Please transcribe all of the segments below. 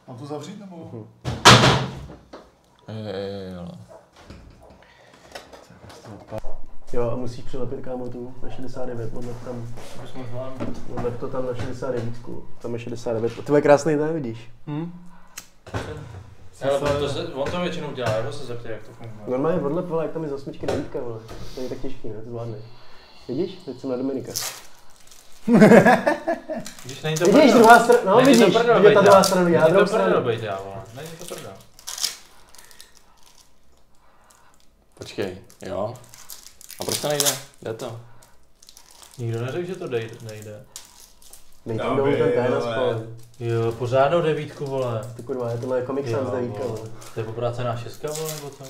Mám to zavřít nebo? Jo. Jo, a musíš přilepit kámo tu na 69, odlev tam. Odlev to tam na 69, tam je 69. To je krásný, ne, vidíš? Ale on to většinou dělá, jako se zeptej, jak to funguje. Normálně odlep, vole, jak tam je z 8 devítka, vole. To je tak těžký, ne, to zvládne. Vidíš? Teď jsem na Dominika. Když není to Vidíš, druhá strana, no není vidíš, to prdel, vidíš ta bejt, druhá strana, já není druhou to prdel, stranu. bejt, já, vole. Není to prdel. Počkej, jo. A proč to nejde? Jde to. Nikdo neřekl, že to nejde. Dej tam dolů ten ten aspoň. Jo, pořádnou devítku, vole. Ty kurva, tohle je Comic Sans devítka, vole. To je poprácená šestka, vole, nebo co?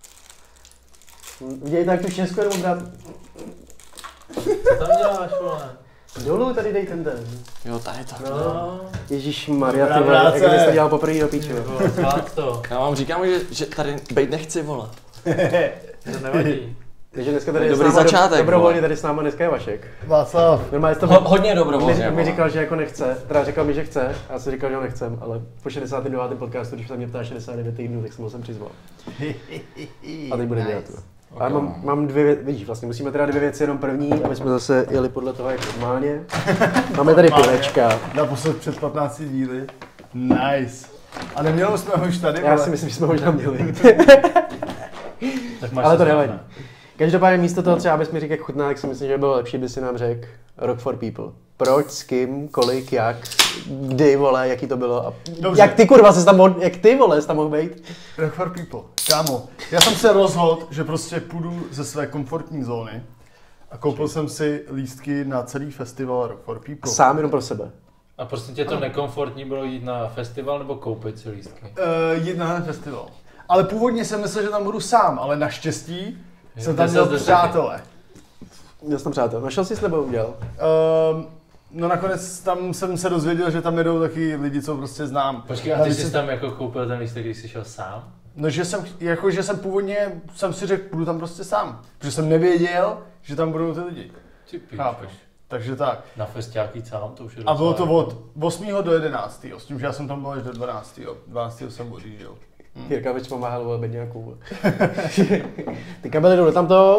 Viděj tak tu šestku, nebo brát Co tam děláš, vole? dolů, tady dej ten ten. Jo, tady to. No, Ježišmarja, ty Dobrá vole, práce. jak jsi to dělal poprvé do píče. vole, zvlád to. Já vám říkám, že tady bejt nechci, vole. To nevadí. Takže dneska tady Dobrý je s náma začátek, dobrovolně vole. tady s náma dneska je Vašek. Václav. Normálně to Hodně dobrovolně, mi vole. říkal, že jako nechce, teda říkal mi, že chce, a já jsem říkal, že ho nechcem, ale po 69. podcastu, když se mě ptá 69 týdnů, tak jsem ho sem přizval. A teď bude dělat to. Ale mám dvě, vidíš, vlastně musíme teda dvě věci, jenom první, aby jsme zase jeli podle toho, jak normálně. Máme tady pivečka. Naposled před 15 díly. Nice. A neměli jsme ho už tady, Já vole. si myslím, že jsme ho už tam měli. Tak máš Ale to se nevadí. znamená. Každopádně místo toho třeba, abys mi řekl, jak chutná, tak si myslím, že by bylo lepší, by si nám řekl Rock for People. Proč, s kým, kolik, jak, kdy, vole, jaký to bylo a Dobře. jak ty kurva jsi tam mohl, jak ty vole jsi tam mohl být? Rock for People. Kámo, já jsem se rozhodl, že prostě půjdu ze své komfortní zóny a koupil jsem si lístky na celý festival Rock for People. Sám jenom pro sebe. A prostě tě to nekomfortní bylo jít na festival nebo koupit si lístky? Jít na ten festival. Ale původně jsem myslel, že tam budu sám, ale naštěstí jsem to tam se měl zdrží. přátelé. Měl jsem přátel. Našel jsi s nebo udělal? No nakonec tam jsem se dozvěděl, že tam jedou taky lidi, co prostě znám. Počkej, a Ale ty když jsi tam jako koupil ten lístek, když jsi šel sám? No, že jsem původně, jsem si řekl, půjdu tam prostě sám. Protože jsem nevěděl, že tam budou ty lidi. Ty píč, Chápeš? Takže tak. Na festiáky sám, to už je A bylo to docela- od 8. do 11. S tím, že já jsem tam byl až do 12. 12. jsem odjížděl. Jirka več pomáhal vole bedňáků. Ty kabely jdou do tamto.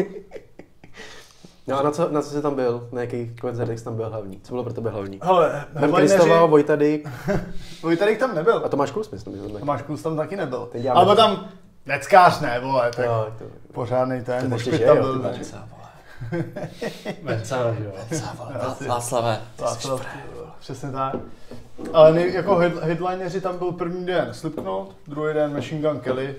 No a na co jsi tam byl? Na jakých koncertech jsi tam byl hlavní? Co bylo pro tebe hlavní? Hele, Ben Kristova, Vojta Dyk Vojtadek tam nebyl. a Tomáš Klus, myslím. Tomáš Klus tam taky nebyl. Ten dělá- Ale byl tam neckář, ne, vole, tak Jo, to... pořádnej ten. To Mošpit ještě tam žije, jo, byl. ty Venca, vole. Venca, jo. Venca, vole. Václave, ty jsi Václav, fré. přesně tak. Ale jako headlineři tam byl první den Slipknot, druhý den Machine Gun Kelly.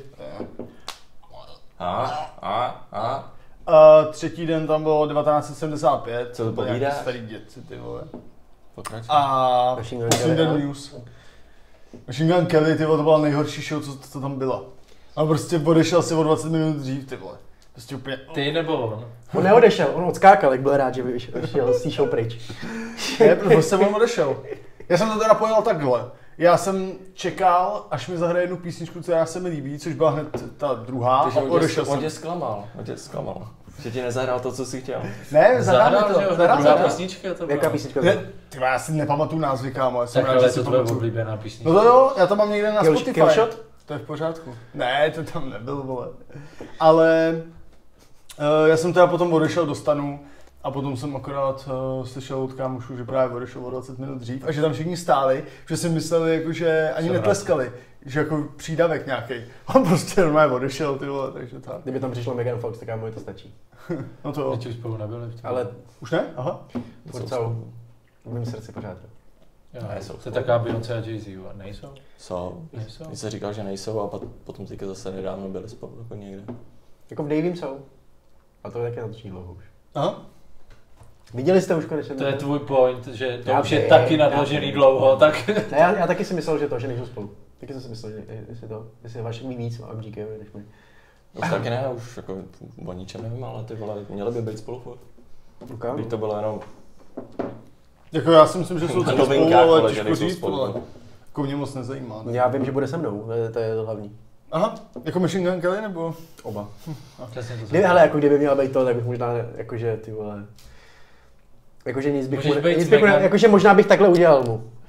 A třetí den tam bylo 1975. Co to byl nějaký povídáš? starý děci, ty vole. Pokračuj. A Machine Gun Machine Kelly, Gun a? News. Machine Gun Kelly, ty vole, to byla nejhorší show, co tam byla. A prostě odešel si o 20 minut dřív, ty vole. Prostě úplně... Ty nebo on? On neodešel, on odskákal, jak byl rád, že vyšel z té show pryč. Ne, prostě on odešel. Já jsem to teda pojel takhle. Já jsem čekal, až mi zahraje jednu písničku, která se mi líbí, což byla hned ta druhá, a Takže odešel on jsem. tě zklamal. Že ti nezahrál to, co jsi chtěl. Ne, zahrál Zahrál, mi že jo, to, zahrál druhá mi to. písnička to Jaká byla. písnička? Ne, ty já si nepamatuju názvy, kámo, já jsem Tak rád, ale že si to tvoje pamatuju. oblíbená písnička. No to jo, já to mám někde na Spotify. Killshot? To je v pořádku. Ne, to tam nebyl, vole. Ale já jsem teda potom odešel do stanu a potom jsem akorát slyšel od kámošů, že právě odešel o 20 minut dřív a že tam všichni stáli, že si mysleli, jako, že ani Jsem netleskali, že jako přídavek nějaký. On prostě normálně odešel, ty vole, takže tak. Kdyby tam přišla Megan Fox, tak kámo, to stačí. No to jo. Teď už spolu nebyli. Ale Už ne? Aha. furt jsou v mém srdci pořád. Jo, Nejsou. to je taková Beyoncé a Jay-Z, jo. Nejsou? Jsou. Nejsou? Když jsi říkal, že nejsou a potom teďka zase nedávno byli spolu jako někde. Jako v Davim jsou. A to je taky natočí dlouho už. Aha. Viděli jste už konečně? To je tvůj point, že to Já už je vím, taky já nadložený vím. dlouho, tak... Ne, já taky si myslel, že nejsou spolu. Taky jsem si myslel, že jestli Vašek ví víc o MGK než my. Už taky ne, už jako o ničem nevím, ale ty vole, měli by být spolu furt. Když to bylo jenom Jako já si myslím, že jsou na taky novinkách, spolu, ale vole, že těžko nejsou říct, spolu. vole. Jako mě moc nezajímá. Já vím, že bude se mnou, to je to hlavní. Aha, jako Machine Gun Kelly nebo? Oba. Přesně to Kdyby, hele, jako kdyby měla být to, tak bych možná, jakože ty vole. Jakože nic bych Můžeš být nic bych Megan. jakože možná bych takhle udělal mu.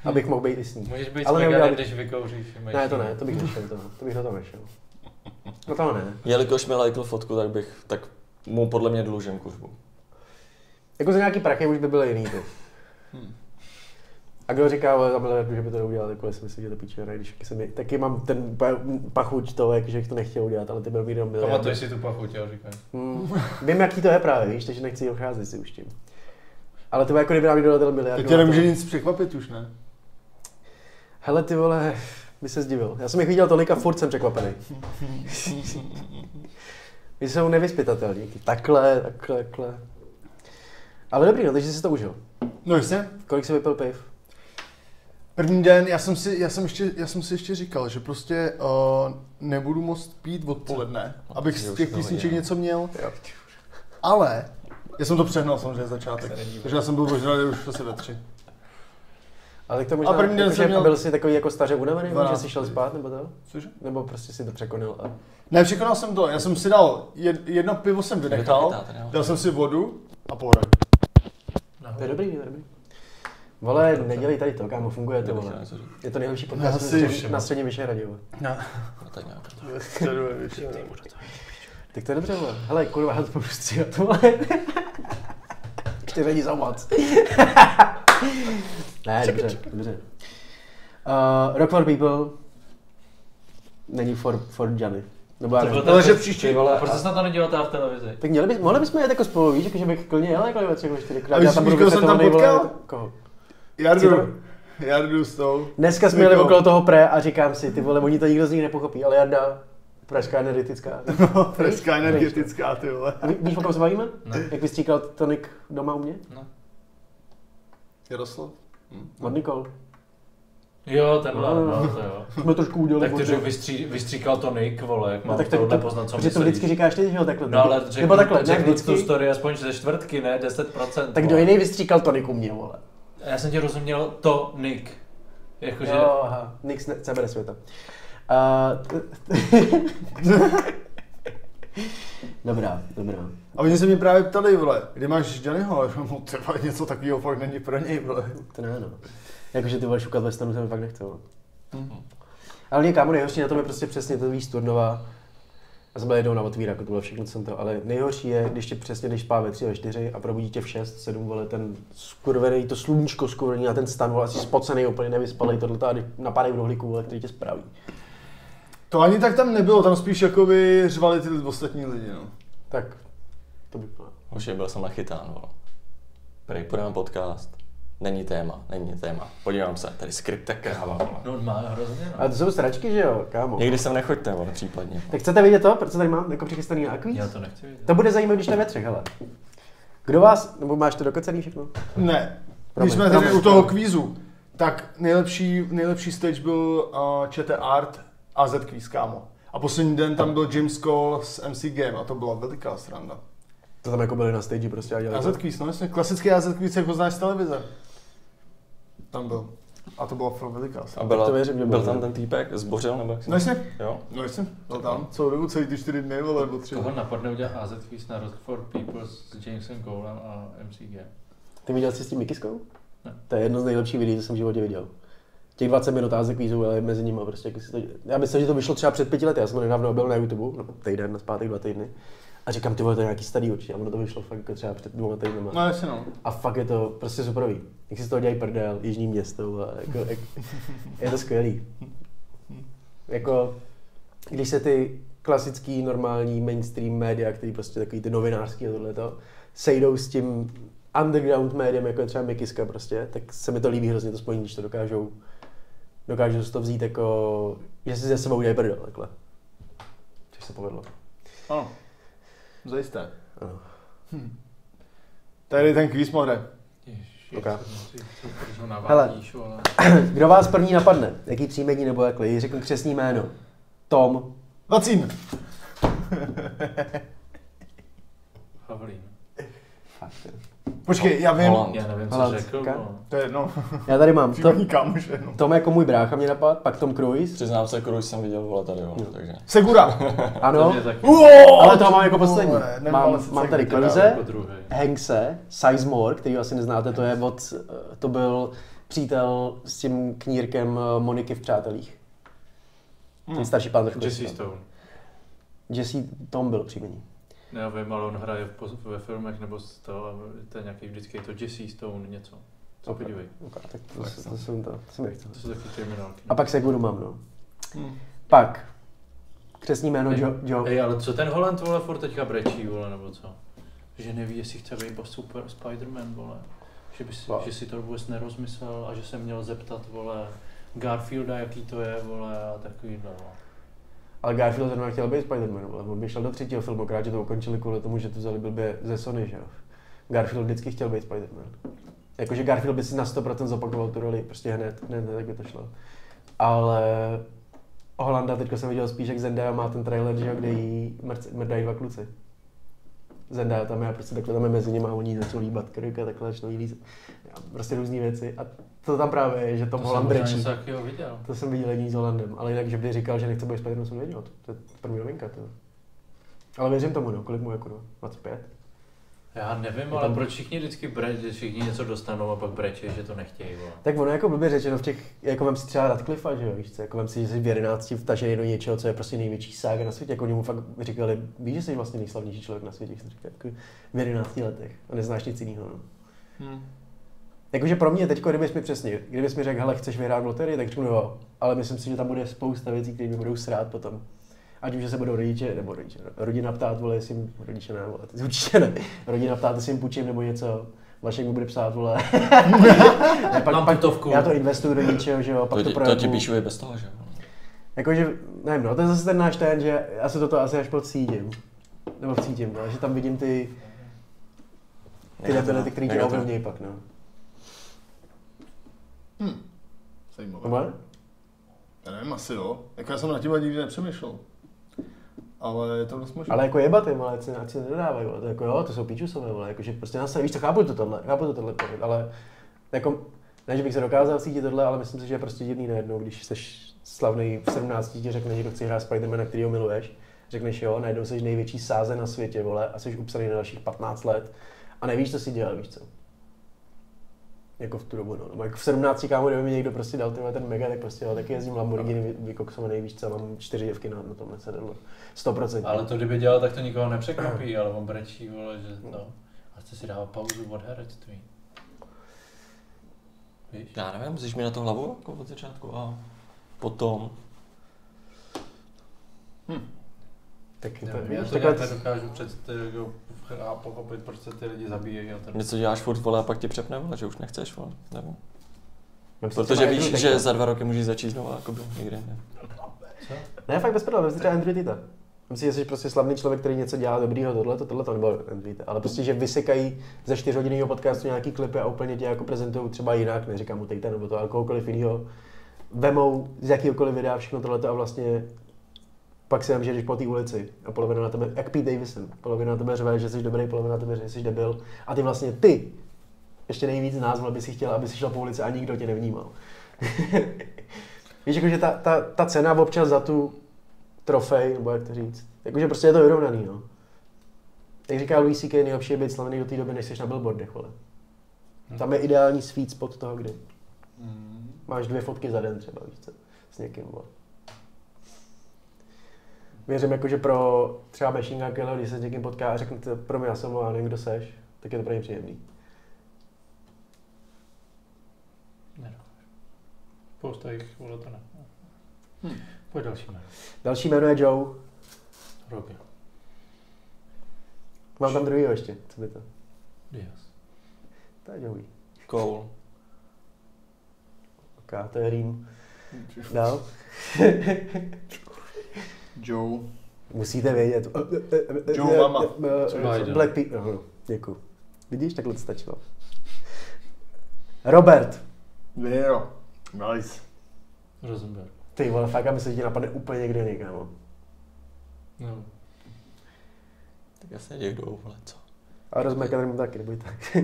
abych mohl být i s ní. Můžeš být Ale s Meganem, neudělali- když vykouříš. Ne, to bych nešel, to bych do toho nešel. No to ne. Jelikož mi lajkl fotku, tak mu podle mě dlužím kuřbu. Jako za nějaký prachy už by byl jiný ty. A kdo říká, ale že by to neudělal, jako si myslím, že to píče, ne, když taky mám ten pachuť toho, že bych to nechtěl udělat, ale ty byl jenom miliard. Pamatuješ si tu pachuť, jo, říkáš. Vím, jaký to je právě, víš, takže nechci ocházet si už tím. Ale ty jako kdyby nám někdo dal miliard. Tak tě nemůže nic překvapit už, ne? Hele, ty vole, by se zdivil. Já jsem jich viděl tolik a furt jsem překvapený. Vy jsou nevyspytatelní. Takhle. Ale dobrý, no, takže jsi to užil. No jasně. Kolik jsi vypil piv? První den já jsem si ještě říkal, že prostě nebudu moct pít odpoledne, abych z těch písniček něco měl. Ale já jsem to přehnal samozřejmě začátek, takže já jsem byl ožralý už asi ve 3. Ale to možná, a první den jako, jsem měl... byl jsi takový jako staře unavený, 12. že jsi šel spát, nebo to? Cože? Nebo prostě si to překonal a... Ne, překonal jsem to, já jsem si dal, jedno pivo jsem vynechal, dal jsem si vodu a pohoda. To je dobrý. Vole, nedělej tady to, kámo, funguje to, vole. Je to nejlepší podcast na středním Vyšehradě, vole. No. Tak nějak. Tak to je dobře, vole. Hele, kurva, já to budu stříhat, vole. Už ty není za moc. Ne, dobře. Rock for People není for Johnny. Nebo já nevím. Ale že příští, vole, proč jsi na to nedělal v televizi? Tak mohli bychom jít jako spolu, víš, že bych klidně jel jako 3-4krát. A víš, koho jsem tam potkal? Koho? Jardu s tou. Dneska jsme jeli okolo toho pre a říkám si, ty vole, oni to nikdo z nich nepochopí, ale Jarda, pražská energetická. No, pražská energetická, ty vole. Víš, o kom se bavíme? Ne. Jak vystříkal tonik doma u mě? No. Jaroslav? Od Nikol. Jo, tenhle, no to jo. Jsme trošku udělali. Tak ty řekl, vystříkal to Nick, vole, jak mám tak to nepoznat, co myslíš. Protože to vždycky říkáš ty, že jo, takhle. No ale nebo takhle, ne vždycky. vždycky. Tu story aspoň ze čtvrtky, ne, 10%. Tak kdo jiný vystříkal tonik u mě, vole? Já jsem ti rozuměl to Nick. Jakože... Jo, aha, Nick sebere světa. Dobrá. A oni se mě právě ptali, vole, kdy máš Johnnyho? No ty vole, něco takového fakt není pro něj, vole. To ne, no. Jakože ty vole šukat ve stanu se mi fakt nechce, vole. Ale mě kámo, nejhorší na tom je prostě přesně to víš Turnova. Já jsem byl jednou na otvíraku, to bylo všechno, co jsem to, ale nejhorší je, když tě přesně jdeš spát ve 3, ve 4 a probudí tě v 6, 7, vole, ten skurvený, to sluníčko skurvený na ten stan, vole, asi spocený, úplně nevyspalej tohleto a napadají v rohlíku, vole, který tě spraví. To ani tak tam nebylo, tam spíš jakoby řvali ty ostatní lidi, no. Tak, to by bylo. Už byl jsem nachytán, vole. Prej, půjdeme podcast. Není téma. Podívám se, tady skripta kráva, vole. No má hrozně, no. Ale to jsou sračky, že jo, kámo. Někdy sem nechoďte, vole, případně. Tak chcete vidět to, co tady mám jako přichystaný na akvíz? Já to nechci vidět. To bude zajímavé, když to je ve 3, hele. Kdo vás, nebo máš to dokocený všechno? Ne, když jsme tady u toho kvízu, tak nejlepší stage byl ČT Art a Z Quiz, kámo. A poslední den tam byl James Cole s MC Game a to byla veliká sranda. To tam jako byli na stage prostě a dělali. AZ Quiz, no jasně, klasický AZ Quiz, jak ho znáš z televize. Tam byl. A to byla fakt veliká sranda. A to věřím, že byl tam ten týpek, zbořil nebo jak? No jasně, Jo? no jasně, byl tam celou dobu, celý ty 4 dny, vole, nebo 3. Koho napadne udělat AZ Quiz na Rock for People s Jamesem Colem a MCG? Ty viděl jsi s tím Mikiskou? Ne. To je jedno z nejlepších videí, co jsem v životě viděl. Těch 20 minut AZ Quizu, ale mezi nimi prostě. Já myslím, že to vyšlo třeba před 5 lety, já jsem to nedávno byl na YouTube, no, týden, nazpátek 2 týdny. A říkám, ty vole, to je nějaký starý určitě, a ono to vyšlo fakt jako třeba před 2 týdnama. No jasně no. A fakt je to prostě superový. Jak si z toho dělají prdel, jižní město, a je to skvělý. Jako, když se ty klasický, normální mainstream média, který prostě takový ty novinářský a tohleto, sejdou s tím underground médiem, jako je třeba Mikiska prostě, tak se mi to líbí hrozně to spojení, když to dokážou si to vzít jako, že si ze sebou udělají prdel, takhle. Což se povedlo. Ano. Zajisté. Ano. Tady ten kvíz, modre. Okay. Hele, kdo vás první napadne? Jaký příjmení nebo jakhle? Řeknu křestní jméno. Tom. Vacín. Havlín. Počkej, já vím. Já nevím, co Holand. řekl. No. To je jedno. Já tady mám Příjmení kámoše, no. Tom jako můj brácha mě napad, pak Tom Cruise. Přiznám se, Cruise jsem viděl, vole, tady, vole, takže. Segura. Ano, taky. ale toho mám jako poslední. Mám tady Jako Cruise, druhý. Hankse, Sizemore, který asi neznáte, to byl přítel s tím knírkem Moniky v Přátelích. Ten starší pán trošku. Jesse Stone. Jesse Tom byl příjmení. Já vím, ale on hraje ve filmech nebo to je nějaký vždycky je to Jesse Stone něco. Co podívej. Okay, tak to jsem nechtěl. To jsou taky kriminálky. A pak Seguru mám, no. Pak křestní jméno Joe. Ej, ale co ten Holland, vole, furt teďka brečí, vole, nebo co? Že neví, jestli chce být super Spider-Man, vole. Že si to vůbec nerozmyslel a že se měl zeptat, vole, Garfielda, jaký to je, vole, a takovýhle, vole. Ale Garfield zrovna chtěl být Spider-Man, vole. On by šel do 3. filmu, akorát, že to ukončili kvůli tomu, že to vzali blbě ze Sony, že jo. Garfield vždycky chtěl být Spider-Man. Jakože Garfield by si na 100% zopakoval tu roli, prostě hned, tak by to šlo. Ale Hollanda teďko jsem viděl spíš, jak Zendaya má ten trailer, že jo, kde jí mrdají 2 kluci. Zendaya tam je, prostě takhle tam je mezi nimi a oni začnou líbat krk a takhle začnou lízat. Prostě různý věci. A to tam právě je, že Tom Holland brečí. To jsem viděl jedný s Hollandem, ale jinak, že by říkal, že nechce být Spider-Man, jsem nevěděl. To je první novinka, to. Ale věřím tomu, no, kolik mu jako 25. Já nevím, ale proč všichni vždycky všichni něco dostanou a pak brečí, že to nechtějí, vole. Tak ono jako blbě řečeno v těch, jako vem si třeba Radcliffa, že jo, víš co, jako vem si, že jsi v 11 vtažený do něčeho, co je prostě největší sága na světě, jako oni mu fakt říkali, víš, že jsi vlastně nejslavnější člověk na světě, jako v 11 letech a neznáš nic jiného, no. Jakože pro mě teďko, kdybys mi řekl, hele, chceš vyhrát v loterii, tak řeknu jo, ale myslím si, že tam bude spousta věcí, které mi budou srát potom. Ať už, že se budou rodina ptát, vole, jestli jim, rodiče ne, vole, ty určitě ne, rodina ptát, jestli jim půjčím nebo něco, Vašek mi bude psát, vole. pak já to investuju do něčeho, že jo, pak to projevu. To ti píšu i bez toho, že jo. Jakože, nevím, no, to je zase ten náš ten, že já se toto asi až pocítím, nebo vcítím, no, že tam vidím ty debility, který tě ovlivnějí pak, no. Zajímavé. Já nevím, asi jo. Jako já jsem na tím nikdy nepřemýšlel. Ale je to dost možné. Ale jako jebat jim, ale ať si nedodávají, to jako jo, to jsou píčusové, vole, jakože prostě nás víš co, chápu to tohle, ale jako, ne, že bych se dokázal cítit tohle, ale myslím si, že je prostě divný najednou, když jsi slavný v 17 ti řekne někdo, chce hrát Spider-mana, kterýho miluješ, řekneš jo, najednou jsi největší sáze na světě, vole, a jsi upsaný na dalších 15 let a nevíš, co si dělal, víš co. Jako v tu dobu, no. Nebo jako v 17 kámo, kdyby mi někdo prostě dal ten mega, tak prostě jo, taky jezdím Lamborghini vykoksovaný, víš co, mám 4 děvky na tomhle sedadlo. 100%. Ale to kdyby dělal, tak to nikoho nepřekvapí, ale on brečí, vole, že to. A chce si dávat pauzu od herectví. Víš? Já nevím, musíš mi na to hlavu jako od začátku a potom. Tak já to dokážu pochopit, proč se ty lidi zabíjejí. Něco děláš furt, vole, a pak ti přepne, vole, že už nechceš, vole, nevím. Protože víš, že za 2 roky můžeš začít znovu, jako byl nikdy, ne? Co? Ne, fakt bez prdele, myslím třeba Andrew Tita. Myslím, že jsi prostě slavný člověk, který něco dělá dobrýho, tohle to nebylo Andrew Tita, ale prostě, že vysekají ze 4hodinového podcastu nějaký klipy a úplně tě jako prezentují třeba jinak, neříkám mu Tita nebo to, ale kohokoliv jiného, vemou z jakýhokoliv videa všechno tohleto a vlastně pak si že jdeš po té ulici a polovina na tebe, jak Pete Davidson, polovina na tebe řve, že jsi dobrý, polovina na tebe, že jsi debil a ty vlastně ještě nejvíc nás, by si chtěl, aby si šel po ulici a nikdo tě nevnímal. Víš, jakože ta cena občas za tu trofej, nebo jak to říct, jakože prostě je to vyrovnaný, no. Jak říká Louis C.K., nejlepší je být slavný do té doby, než jsi na billboardech, vole. Tam je ideální sweet spot toho, kdy máš 2 fotky za den třeba, víš co, s někým, vole. Věřím, jakože pro třeba Machine Gun Kelly, když se s někým potká a řeknete, pro mě já jsem a nevím, kdo seš, tak je to pro ně příjemný. Spousta jich, vole, to ne. Pojď další jméno. Další jméno je Joe. Roger. Mám tam druhýho ještě, co by to? Diaz. To je Joey. Cole. Ok, to je Rým. Dál. Joe. Musíte vědět. Joe Mama. Black Pete. No, děkuju. Vidíš, takhle to stačilo. Robert. Jo. Nice. Rosenberg. Ty vole, fakt, aby se ti napadne úplně někde jiný, kámo. No. Tak jasně někdo, vole, co? A Rosenberga tady mám taky, neboj tak.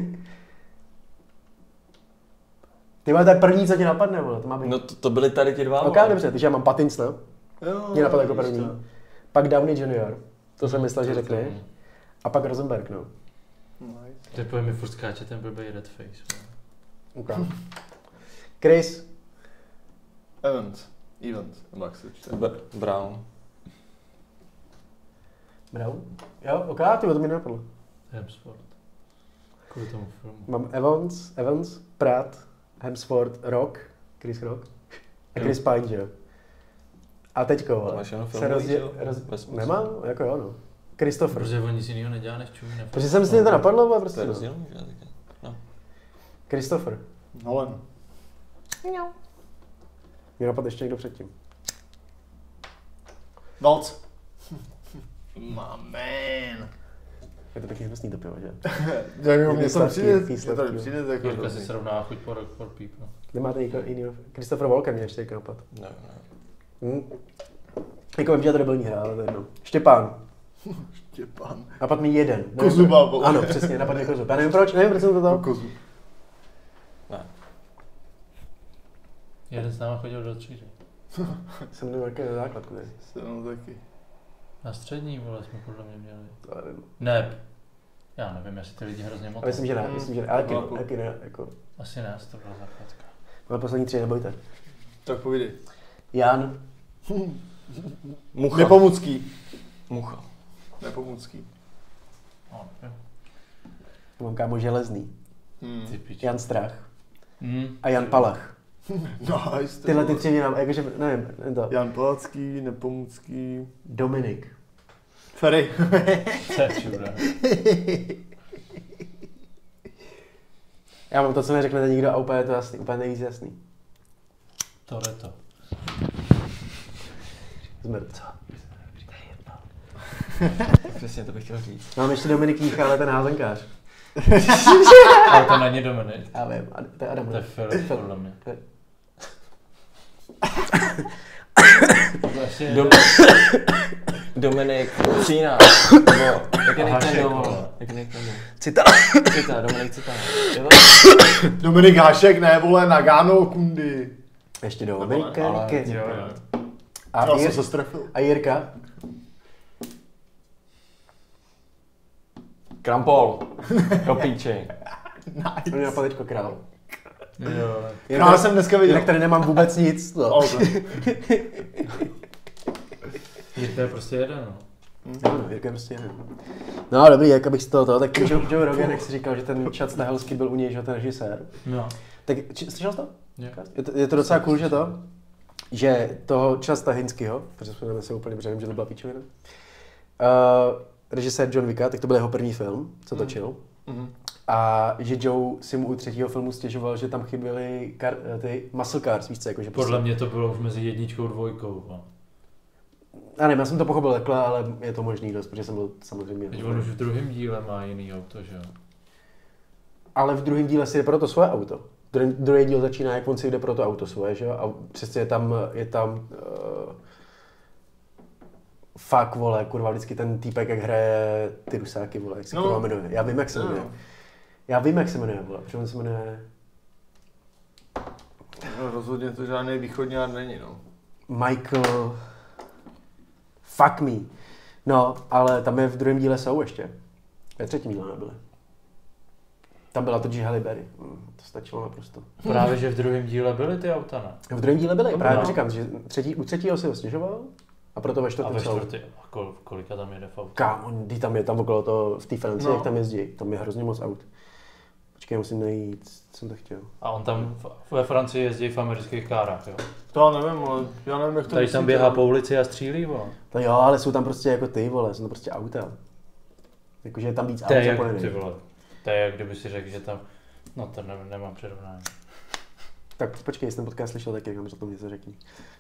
Ty vole, to je první, co ti napadne, vole, to má být. No to byly tady ti 2, ok, dobře, takže já mám Pattinsona. Mě napadl jako první. Pak Downey Jr. To jsem myslel, že řekne. A pak Rosenberg, no. Nice. Teď mi furt skáče ten blbej Redface. Ok. Chris. Evans. Nebo jak se čte. Brown. Brown? Jo, ok, ty to mi nenapadlo. Hemsworth. Kvůli tomu filmu. Mám Evans, Pratt, Hemsworth, Rock, Chris Rock a Chris Pine, že jo? A teďko, vole, Máš jenom se filmový, nemám, jako jo, no. Christopher. Protože on nic jiného nedělá než čumí. Protože jsem si to napadlo, ale prostě To je no. rozdílný, že? No. Christopher. Nolan. Mě napadl ještě někdo předtím. Waltz. My man. Je to pěkně hnusný to pivo, že? Mě to přijde jako Jirka si srovná chuť por píp, no. Nemáte někoho jiného? Christopher Walken mě ještě napad. Ne. Jako vím, že je to debilní hra, ale to je jedno. Štěpán. Napad mi jeden. Kozuba, vole. Ano, přesně, napad mi Kozub. Já nevím proč jsem to dal. Kozub. Ne. Jeden s náma chodil do třídy. Jsem měl nějaké základku tady. Jsem taky. Na střední, vole, jsme podle mě měli. To nevím. Ne. Já nevím, jestli ty lidi hrozně moc. A myslím, že ne, ale taky ne, jako. Asi ne, to byla základka. Ale poslední 3 nebojte. Tak povídej. Jan. Mucha. Nepomucký. Mucha. Nepomucký. No, jo. Mám kámo Železný. Ty piči. Jan Strach. A Jan Palach. Nice. Tyhle ty 3 mě nám, jakože, nevím, to. Jan Palacký, Nepomucký. Dominik. Ferry. To je čurá. Já mám to, co neřeknete nikdo a úplně je to jasný, úplně nejvíc jasný. Toreto. Zmrt. Přesně, to bych chtěl říct. Mám ještě Dominik Mícha, ale ten házenkář. Ale to není Dominik. Já vím, to je Adam. To je Filip, podle mě. Dominik Cína. Jak je Hašek, Cita. Dominik Cita. Dominik Hašek, ne vole, Nagano Kundy. Ještě Dominik Ale- Rike. Jo. A, Já jsem se strefil. a Jirka. Krampol. Kopíček. On mě napadl teďko král. Jo. Já jsem dneska viděl. Jinak tady nemám vůbec nic. No. Jirka je prostě jeden, no. No, Jirka je prostě jeden. No dobrý, jak abych z toho, tak Joe Rogan, jak si říkal, že ten Chad Stahelski byl u něj, že ten režisér. No. Tak slyšel jsi to? Jo. Je to docela cool, že toho Chada Stahelského, protože jsme se úplně břevím, že to byla píčovina, režisér John Wicka, tak to byl jeho první film, co točil. A že Joe si mu u 3. filmu stěžoval, že tam chyběly ty muscle cars, víš co, jakože Podle mě to bylo už mezi 1 a 2. No. Já nevím, já jsem to pochopil takhle, ale je to možný dost, protože jsem byl samozřejmě... Teď on už v 2. díle má jiný auto, že jo? Ale v 2. díle si jde pro to svoje auto. Druhý díl začíná, jak on si jde pro to auto svoje, že jo? A přesně je tam fuck, vole, kurva, vždycky ten týpek, jak hraje ty rusáky, vole, jak se kurva jmenuje. Já vím, jak se jmenuje. Vole, protože on se jmenuje... No, rozhodně to žádný východňár není, no. Michael... Fuck me. No, ale tam je v 2. díle jsou ještě. Ve 3. díle nebyly. Tam byla to G. Halle Berry. To stačilo naprosto. Právě, že v 2. díle byly ty auta, ne? V 2. díle byly. No, Právě no. říkám, že u 3. si ho stěžoval a proto ve 4. A ve jsou. 4. Kolika tam jede v autě? Kámo, tam je tam okolo toho, v té Francii, No. jak tam jezdí. Tam je hrozně moc aut. Počkej, musím najít, co jsem to chtěl. A on tam ve Francii jezdí v amerických kárách, jo? To já nevím, ale já nevím, jak to Tady tam myslíte. běhá po ulici a střílí, vole. No jo, ale jsou tam prostě jako ty, vole, jsou to prostě auta. Jakože je tam víc aut To je jak, zapojených. ty vole. To je jak kdyby si řekl, že tam... No to nemám přirovnání. Tak počkej, jestli ten podcast slyšel, tak jak nám o tom něco řekni.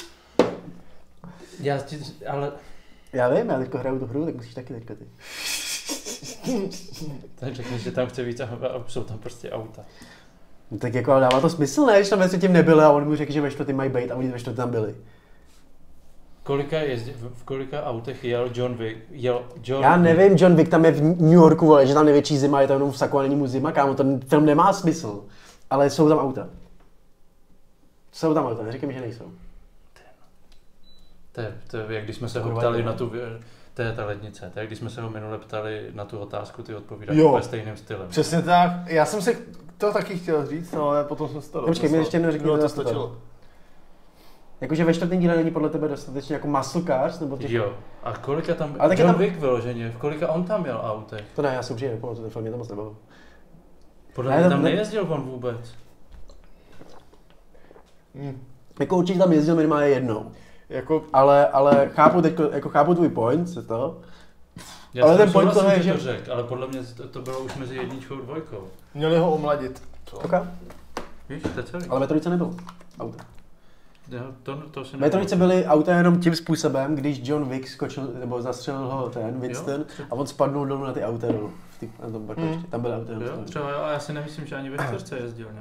Ale... Já vím, já teďko hraju tu hru, tak musíš taky teďka ty. Tak řekni, že tam chce víc a jsou tam prostě auta. No tak jako dává to smysl, ne? Když tam ve třetím nebyli a on mu řekl, že ve 4. mají být a oni ve 4. tam byli. V kolika autech jel John Wick? Já nevím, John Wick tam je v New Yorku, vole, že tam největší zima, je tam jenom v saku a není mu zima, kámo, ten film nemá smysl. Ale jsou tam auta. Jsou tam auta, neříkej mi, že nejsou. To je, jak když jsme se ho ptali na tu... To je ta lednice. To je, když jsme se ho minule ptali na tu otázku, ty odpovídají úplně stejným stylem. Přesně tak. Já jsem si to taky chtěl říct, ale potom jsem se to Počkej, mi ještě jednou řekni, to stačilo. Jakože ve čtvrtém díle není podle tebe dostatečně jako muscle cars, nebo těch... Jo. A kolika tam... Ale John tam... Wick vyloženě, v kolika on tam měl autech? To ne, já jsem určitě nepamatuji, ten film mě tam moc nebavil. Podle mě tam nejezdil on vůbec. Jako určitě tam jezdil minimálně jednou. Jako... Ale chápu tvůj point, se to. Já ale ten point toho je, že... to řek, ale podle mě to bylo už mezi jedničkou a dvojkou. Měli ho omladit. Okay. Víš, to je celý. Ale ve trojice nebylo auta. To si ve trojice byly auta jenom tím způsobem, když John Wick skočil, nebo zastřelil ho ten Winston a on spadnul dolů na ty auta dolů. Na tom parkovišti. Tam byly auta. Jo, třeba jo, a já si nemyslím, že ani ve čtvrce jezdil nějak.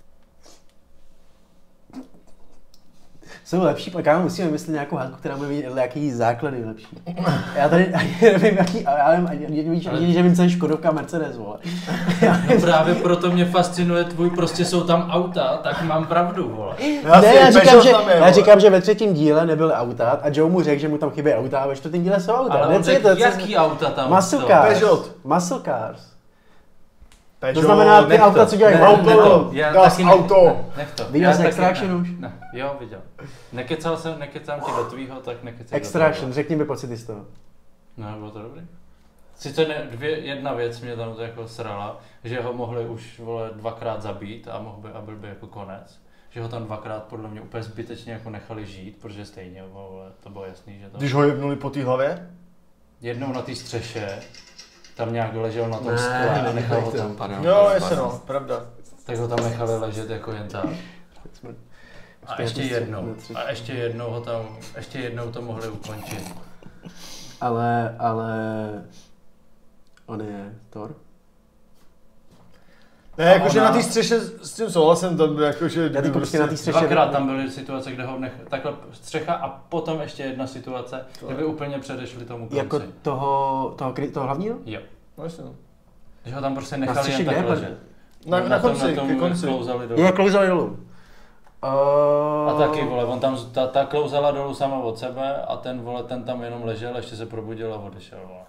Jsou lepší, pak já musím vymyslet nějakou hádku, která bude mít jaký základy lepší. Já tady ani nevím, jaký, ani že vím, co je Škodovka Mercedes, vole. No právě proto mě fascinuje tvůj, prostě jsou tam auta, tak mám pravdu, vole. Ne, já říkám, že ve třetím díle nebyly auta a Joe mu řekl, že mu tam chybí auta a ve čtvrtém díle jsou auta. Ale on řekl, jaký auta tam Muscle jsou? cars. Peugeot. Muscle cars. Peugeot, to znamená ty auta, co dělají auto. Das auto. Nech to. Viděl jsi Extraction už? Ne, jo, viděl. Nekecám ti do tvýho, tak nekecám Extraction, řekni mi pocity z toho. No, bylo to dobrý. Sice jedna věc mě tam to jako srala, že ho mohli už, vole, 2krát zabít a byl by jako konec. Že ho tam 2krát podle mě úplně zbytečně jako nechali žít, protože stejně, vole, to bylo jasný, že to... Když ho jebnuli po té hlavě? Jednou na té střeše, tam nějak ležel na tom skle a nechal ho tam padat. Jo, jestli no, pravda. Tak ho tam nechali ležet jako jen tak. A ještě jednou to mohli ukončit. Ale on je Thor? Ne, jakože na té střeše s tím souhlasem, to by jakože... Já prostě na té střeše... Dvakrát tam byly situace, kde ho takhle střecha a potom ještě jedna situace, kde by úplně předešli tomu konci. Jako toho hlavního? Jo. Vlastně. Že ho tam prostě nechali jen tak ležet. Na konci, ke konci. Klouzali dolů. Jo, klouzali dolů. A taky, vole, on tam, ta klouzala dolů sama od sebe a ten, vole, ten tam jenom ležel, ještě se probudil a odešel, vole.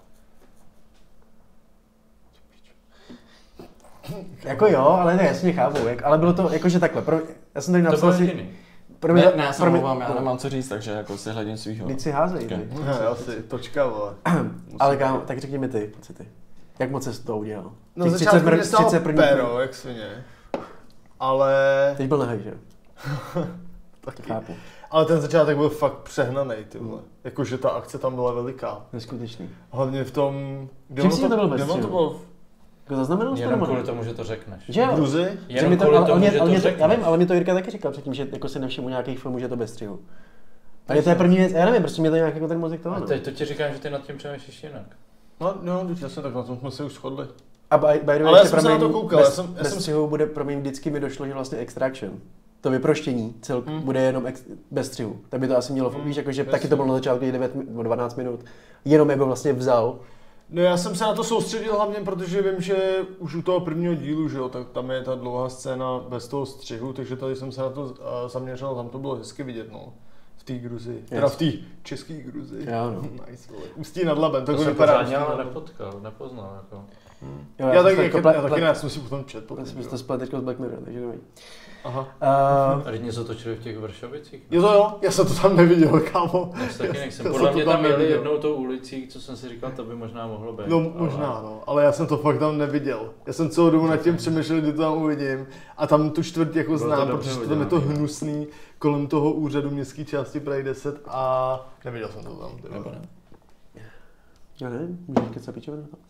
Jako jo, ale ne, jasně chápu, ale bylo to jakože takhle, já jsem tady napsal si... Já se omlouvám, já nemám co říct, takže jako si hledím svýho. Vždyť si házej, okay. Já si, točka, vole. Ale kámo, tak řekni mi ty, pocity. Jak moc jsi to udělal? No začátku mě stalo péro, jak svině. Ale... Teď byl nahej, že? Taky. Chápu. Ale ten začátek byl fakt přehnanej, ty vole. Jakože ta akce tam byla veliká. Neskutečný. Hlavně v tom... Čím si to bylo bez to bylo? Zaznamenal jsi to? Jenom kvůli tomu, že to řekneš. Že jo? Gruzi? Jenom kvůli tomu, že to řekneš. Já vím, ale mě to Jirka taky říkal předtím, že jako si nevšiml nějakých filmů, že to bez střihu. Ale to je první věc, já nevím, prostě mě to nějak jako ten mozek toho. A teď to ti říkám, že ty nad tím přemýšlíš jinak. No, jasně, tak na tom jsme se už shodli. A by the way, ale já jsem se na to koukal, bez střihu bude, pro mě vždycky mi došlo, že vlastně Extraction. To vyproštění bude jenom bez střihu. Tak by to asi mělo, víš, jakože taky to bylo na začátku 9 nebo 12 minut. Jenom jako vlastně vzal. No já jsem se na to soustředil hlavně, protože vím, že už u toho prvního dílu, že jo, tak tam je ta dlouhá scéna bez toho střihu, takže tady jsem se na to zaměřil, tam to bylo hezky vidět, no. V té Gruzi, teda v té české Gruzi. Jo, no. Nice, vole. Ústí nad Labem, to jsem pořádně ale nepoznal, jako. Jo, já taky ne, já jsem si potom četl. Já jsem to splet teďko s Black Mirror, takže nevím. Aha. A teď něco točili v těch Vršovicích? Jo, já jsem to tam neviděl, kámo. Já se taky nechcem. Podle mě tam jeli jednou tou ulicí, co jsem si říkal, to by možná mohlo být. No možná, no, ale já jsem to fakt tam neviděl. Já jsem celou dobu nad tím přemýšlel, kdy to tam uvidím. A tam tu čtvrt jako znám, protože tam je to hnusný kolem toho úřadu městské části Prahy 10 a neviděl jsem to tam. Nebo ne? Já nevím, můžeš kecat píčovinu na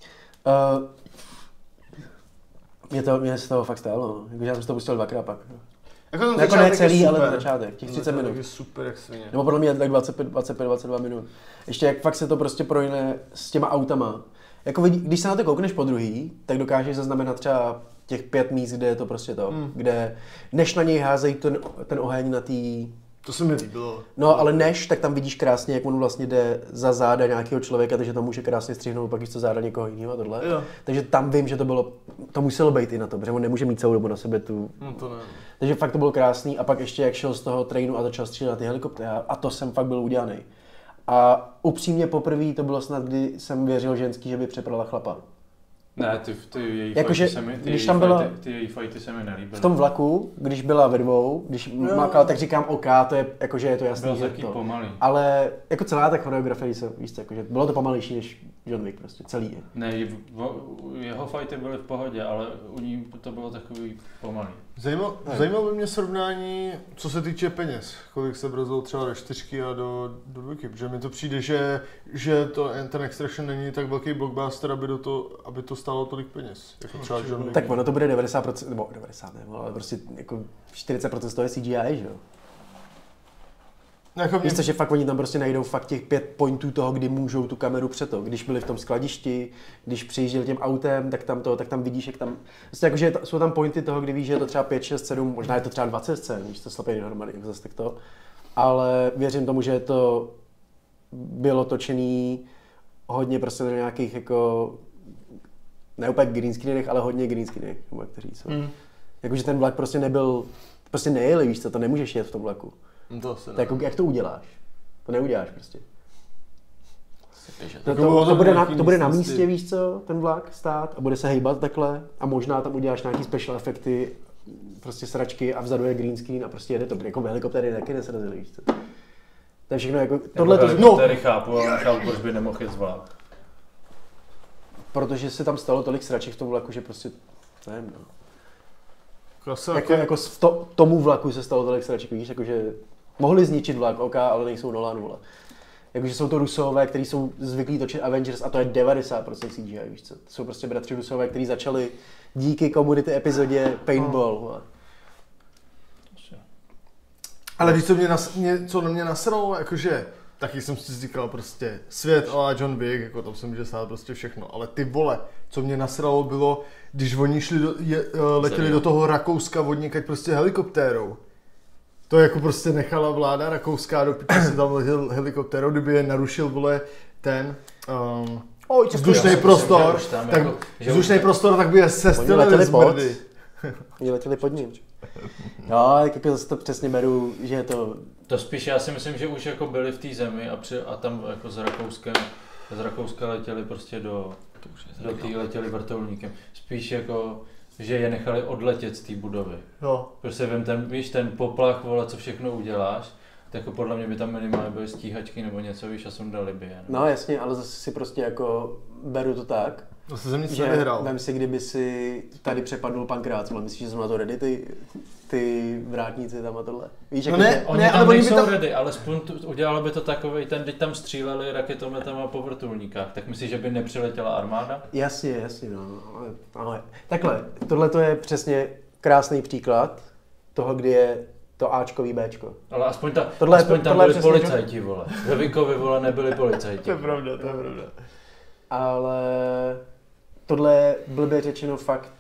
to. Mě se toho fakt stálo, jakože já jsem to pustil dvakrát pak. Jako ne celý, ale na začátek, těch 30 minut. Je super, jak svině. Nebo podle mě tak 25-22 minut. Ještě jak fakt se to prostě projne s těma autama. Jako když se na to koukneš po druhý, tak dokážeš zaznamenat třeba těch 5 míst, kde je to prostě to. Kde než na něj házejí ten oheň na té To se mi líbilo. No, ale než, tak tam vidíš krásně, jak on vlastně jde za záda nějakého člověka, takže tam může krásně střihnout pak to záda někoho jiného a tohle. Jo. Takže tam vím, že to muselo být i na to, protože on nemůže mít celou dobu na sebe tu... No to ne. Takže fakt to bylo krásný a pak ještě jak šel z toho trainu a začal střílet na ty helikoptéry a to jsem fakt byl udělaný. A upřímně poprvé to bylo snad, kdy jsem věřil ženský, že by přeprala chlapa. Ne, ty její Jakože, fighty ty její fighty se mi nelíbily. V tom vlaku, když byla ve dvou, když mákala, tak říkám OK, to je, jakože je to jasný, byl že taky to. pomalý. Ale jako celá ta choreografie, víš co, jakože bylo to pomalejší než John Wick prostě, celý. Ne, jeho fighty byly v pohodě, ale u ní to bylo takový pomalý. Zajímalo by mě srovnání, co se týče peněz. Kolik se brzou třeba do 4 a do 2, protože mi to přijde, že ten Extraction není tak velký blockbuster, aby to stálo tolik peněz. Jako třeba John Wick. Tak ono to bude 90%, nebo 90 ne, ale prostě jako 40% z toho je CGI, že jo? Víš co, že fakt oni tam prostě najdou fakt těch 5 pointů toho, kdy můžou tu kameru přeto. Když byli v tom skladišti, když přijížděl těm autem, tak tam vidíš, jak tam... Vlastně jakože jsou tam pointy toho, kdy víš, že je to třeba 5, 6, 7, možná je to třeba 20 scén, víš, to slepej dohromady, jako zase tak to. Ale věřím tomu, že to bylo točený hodně prostě do nějakých jako... Ne úplně green screenech, ale hodně green screenech, nebo jak to říct. Jakože ten vlak prostě nebyl... Prostě nejeli, víš co, to nemůžeš jet v tom vlaku. To jako, jak to uděláš? To neuděláš prostě. To bude na místě, víš co, ten vlak stát a bude se hejbat takhle a možná tam uděláš nějaký special efekty, prostě sračky a vzadu je green screen a prostě jede to, jako helikoptéry taky nesrazily, víš co. To je všechno jako, tohle to... Helikoptéry chápu, ale nechápu, proč by nemohl jet z vlak. Protože se tam stalo tolik sraček v tom vlaku, že prostě, nevím, no. Jako tomu vlaku se stalo tolik sraček, víš, jakože mohli zničit vlak, OK, ale nejsou 0-0. Jakože jsou to Rusové, kteří jsou zvyklí točit Avengers a to je 90% CGI, víš co. To jsou prostě bratři Rusové, kteří začali díky Community epizodě Paintball. Ale víš, co na mě nasralo, jakože taky jsem si říkal prostě svět a John Wick, jako tam se může stát prostě všechno, ale ty vole, co mě nasralo bylo, když oni letěli do toho Rakouska odněkať prostě helikoptérou. To jako prostě nechala vláda rakouská, dokud se tam letěl helikoptérou, kdyby je narušil, vole, ten vzdušný prostor, tak vzdušný prostor, tak by je sestrelili z brdy. Oni letěli pod ním. Jo, jako zase to přesně beru, že je to... To spíš já si myslím, že už jako byli v té zemi a tam jako z Rakouska letěli prostě letěli vrtulníkem. Spíš jako, že je nechali odletět z té budovy. Jo. Prostě vem ten poplach, vole, co všechno uděláš, tak jako podle mě by tam minimálně byly stíhačky nebo něco, víš, a sundali by je. No jasně, ale zase si prostě jako beru to tak, že vem si, kdyby si tady přepadnul Pankrác, ale myslíš, že jsou na to ready ty vrátníci tam a tohle? Víš, no ne, oni tam nejsou ready, ale udělalo by to takovej, teď tam stříleli raketometama po vrtulníkách, tak myslíš, že by nepřiletěla armáda? Jasně, no, ale takhle, tohle to je přesně krásný příklad toho, kdy je to Ačkový Bčko. Ale aspoň tam byli policajti, vole. Ve Vickovi, vole, nebyli policajti. To je pravda. Ale tohle je blbě řečeno fakt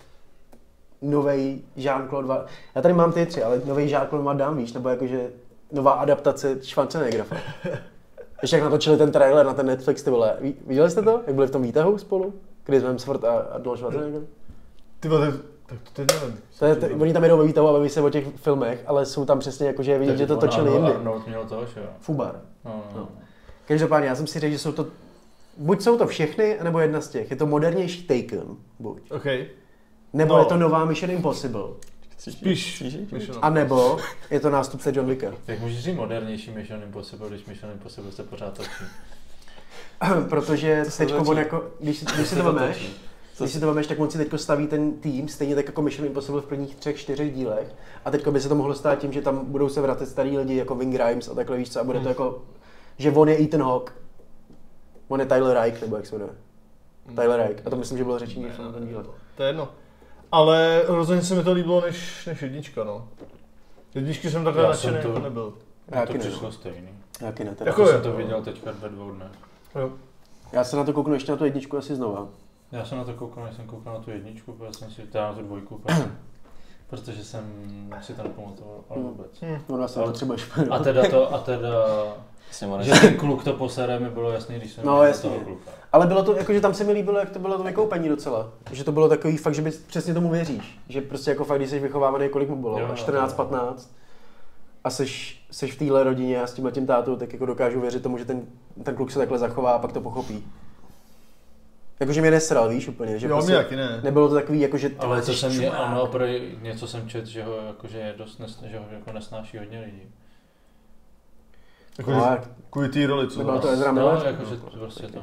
novej Jean-Claude já tady mám ty 3, ale novej Jean-Claude Van Damme, víš, nebo jakože nová adaptace Schwarzeneggera. Ještě jak natočili ten trailer na ten Netflix, ty vole, viděli jste to? Jak byli v tom výtahu spolu? Chris Hemsworth a Arnold Schwarzenegger? Ty vole, tak to teď nevím. Oni tam jedou ve výtahu a baví se o těch filmech, ale jsou tam přesně jakože vidět, že to točili jindy. Arnold měl to, že jo? Fubar. No. Každopádně, já jsem si řekl, že jsou to buď jsou to všechny, nebo jedna z těch. Je to modernější Taken, buď. Okay. Nebo je to nová Mission Impossible. Spíš. A nebo je to nástupce John Wicka. Jak můžeš říct modernější Mission Impossible, když Mission Impossible se pořád točí? Protože teďko on jako, když si to vemeš, tak on si teďko staví ten tým, stejně tak jako Mission Impossible v prvních 3-4 dílech. A teďko by se to mohlo stát tím, že tam budou se vracet starý lidi jako Ving Rhames a takhle, víš co, a bude to jako, že on je Ethan Hawke. On je Tyler Reich, nebo jak se jmenuje. Tyler Reich. A to myslím, že bylo řečení na ten díl. To je jedno. Ale rozhodně se mi to líbilo než jednička, no. Jedničky jsem takhle nadšený jako nebyl. To přišlo stejný. Jaký ne, jako jsem to viděl teďka ve 2 dnech. Jo. Já se na to kouknu ještě na tu jedničku asi znova. Já jsem na to koukal, než jsem koukal na tu jedničku, protože jsem si na tu 2. protože jsem si to nepamatoval, ale vůbec. On vás to třeba A teda, že ten kluk to posere, mi bylo jasný, když jsem viděl toho kluka. Ale bylo to, jakože tam se mi líbilo, jak to bylo to vykoupení docela. Že to bylo takový fakt, že by přesně tomu věříš. Že prostě jako fakt, když jsi vychovávaný, kolik mu bylo, 14, 15. A seš v téhle rodině a s tímhle tím tátou, tak jako dokážu věřit tomu, že ten kluk se takhle zachová a pak to pochopí. Jakože mě nesral, víš úplně, že jo, prostě mě taky ne. Nebylo to takový, jakože... Ale to jsem mě, ano, něco jsem četl, že ho jakože je dost, že ho jako nesnáší hodně lidí. Jako kvůli té roli, co nebylo to Ezra Miller? Miller? No, jakože prostě to.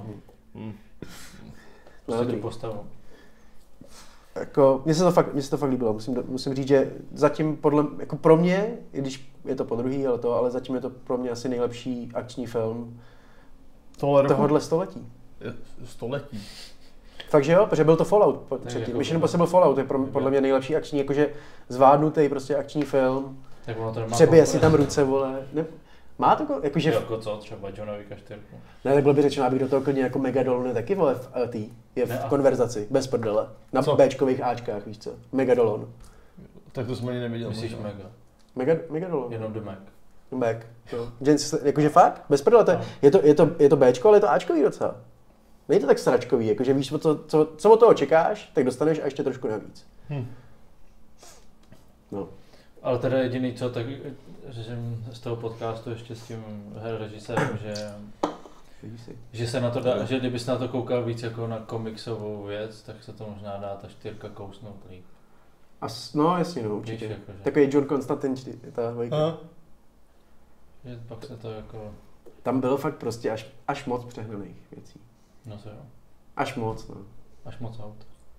Prostě tu postavu. Jako, mně se to fakt líbilo, musím říct, že zatím jako pro mě, i když je to podruhý, ale zatím je to pro mě asi nejlepší akční film tohohle století. Století. Fakt, že jo, protože byl to Fallout předtím. Jako Mission Impossible Fallout je podle mě nejlepší akční, jakože zvládnutý prostě akční film. Přebije si tam ruce, vole. Ne, má to jakože... Jako co, třeba Johna Wicka 4. Ne, tak bylo by řečeno, abych do toho klidně jako Megadolon je taky, vole, je v konverzaci, bez prdele. Na Bčkových Ačkách, víš co. Megadolon. Tak to jsme ani neviděl. Myslíš Mega? Megadolon. Jenom The Mac. Mac, jo. Jakože fakt? Bez prdele, je to Bčko, ale je to Ačkový docela. Není to tak sračkový, jakože víš, co od toho čekáš, tak dostaneš a ještě trošku navíc. No. Ale teda jediný co, tak že jsem z toho podcastu ještě s tím režisérem, že se na to dá, že kdybys na to koukal víc jako na komiksovou věc, tak se to možná dá ta 4 kousnout líp. No jasně, no, určitě. Víš, jakože. Takový John Constantine, ta dvojka. Že pak se to jako... Tam bylo fakt prostě až moc přehnaných věcí. No to jo. Až moc, no. Až moc aut.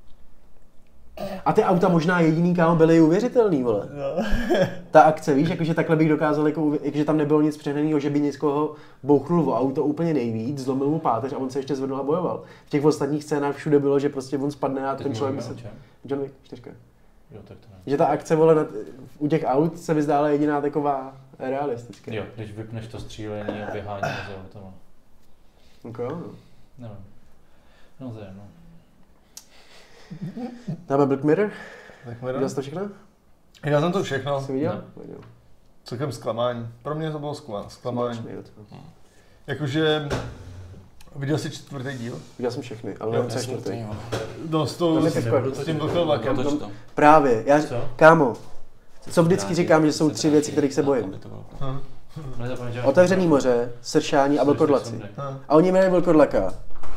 A ty auta možná jediný, kámo, byly uvěřitelný, vole. No. Ta akce, víš, jakože takhle bych dokázal, jakože tam nebylo nic přehnaného, že by někoho bouchnul o auto úplně nejvíc, zlomil mu páteř a on se ještě zvednul a bojoval. V těch ostatních scénách všude bylo, že prostě on spadne a ten člověk by se... John Wick 4. Jo, tak to ne. Že ta akce, vole, u těch aut se mi zdála jediná taková realistická. Jo, když vypneš to střílení a běhání mezi autama. Okay. Nevím. No to je, no. Dáme Black Mirror? Black Mirror? Viděl jsi to všechno? Já jsem to všechno. Jsi viděl? Ne. Celkem zklamání. Pro mě to bylo zklamání. Jakože... Viděl jsi 4. díl? Viděl jsem všechny, ale nevím, co je 4. No, s tím Vlkodlakem. Právě, kámo, co vždycky říkám, že jsou 3 věci, kterých se bojím. Otevřený moře, sršání a vlkodlaci. A oni jmenují vlkodlaka.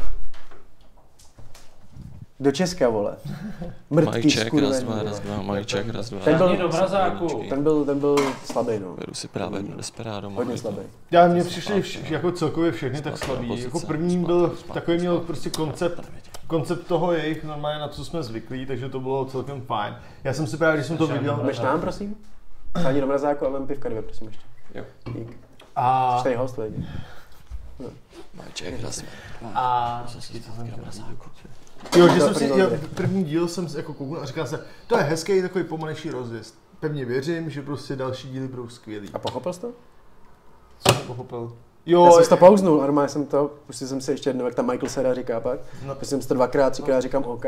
Do Česka, vole. Mrtky, skurvený. Raz, dva, Majček, raz, dva. Ten byl do mrazáku. Ten byl slabý, no. Beru si právě Desperado. Hodně slabý. Mně přišli jako celkově všechny tak slabý. Jako první byl takový, měl prostě koncept toho jejich normálně, na co jsme zvyklí, takže to bylo celkem fajn. Já jsem si právě, když jsem to viděl... Jdeš nám, prosím? Ani do mrazáku a vem pivka 2, prosím ještě. Jo. Dík. A... Jsi tady host, lidi. Majček, raz, dva. A... Mrazáku. Jo, že jsem si, první díl jsem jako kouknul a říkal jsem, to je hezký takový pomalejší rozjezd. Pevně věřím, že prostě další díly budou skvělý. A pochopil jsi to? Co jsem pochopil? Jo, já jsem to pauznul, normálně jsem to, pustil jsem si ještě jednou, jak tam Michael Cera říká pak. No. Pustil jsem si to 2x, 3x, říkám OK.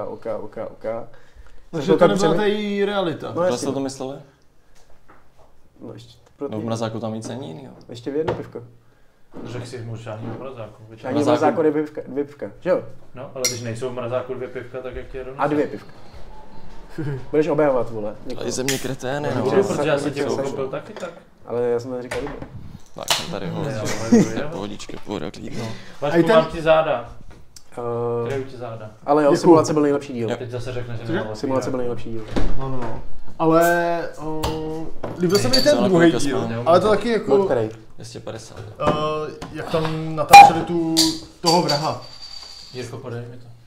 Takže to nebyla tady realita. No, jak jste to mysleli? No ještě. No v mrazáku tam nic není jinýho. Ještě v jedno pivko. Řekl jsi mu žádný v mrazáku. Žádný v mrazáku je 2 pivka, že jo? No, ale když nejsou v mrazáku 2 pivka, tak jak tě rovnou? A 2 pivka. Budeš obehovat, vole. Ale ze mě kretény, no. Protože já jsem tě pochopil taky tak. Ale já jsem to říkal dobře. Tak jsem tady ho. Pohodičky, pohoda, klidno. Vašku, mám ti záda. Kryju ti záda. Ale jo, simulace byl nejlepší díl. Teď zase řekne, že nemám simulace byl nejlepší díl. No. Ale líbil se mi ten druhý díl, ale to taky jako... 250. Jak tam natáčeli toho vraha. Jirko, podej mi to.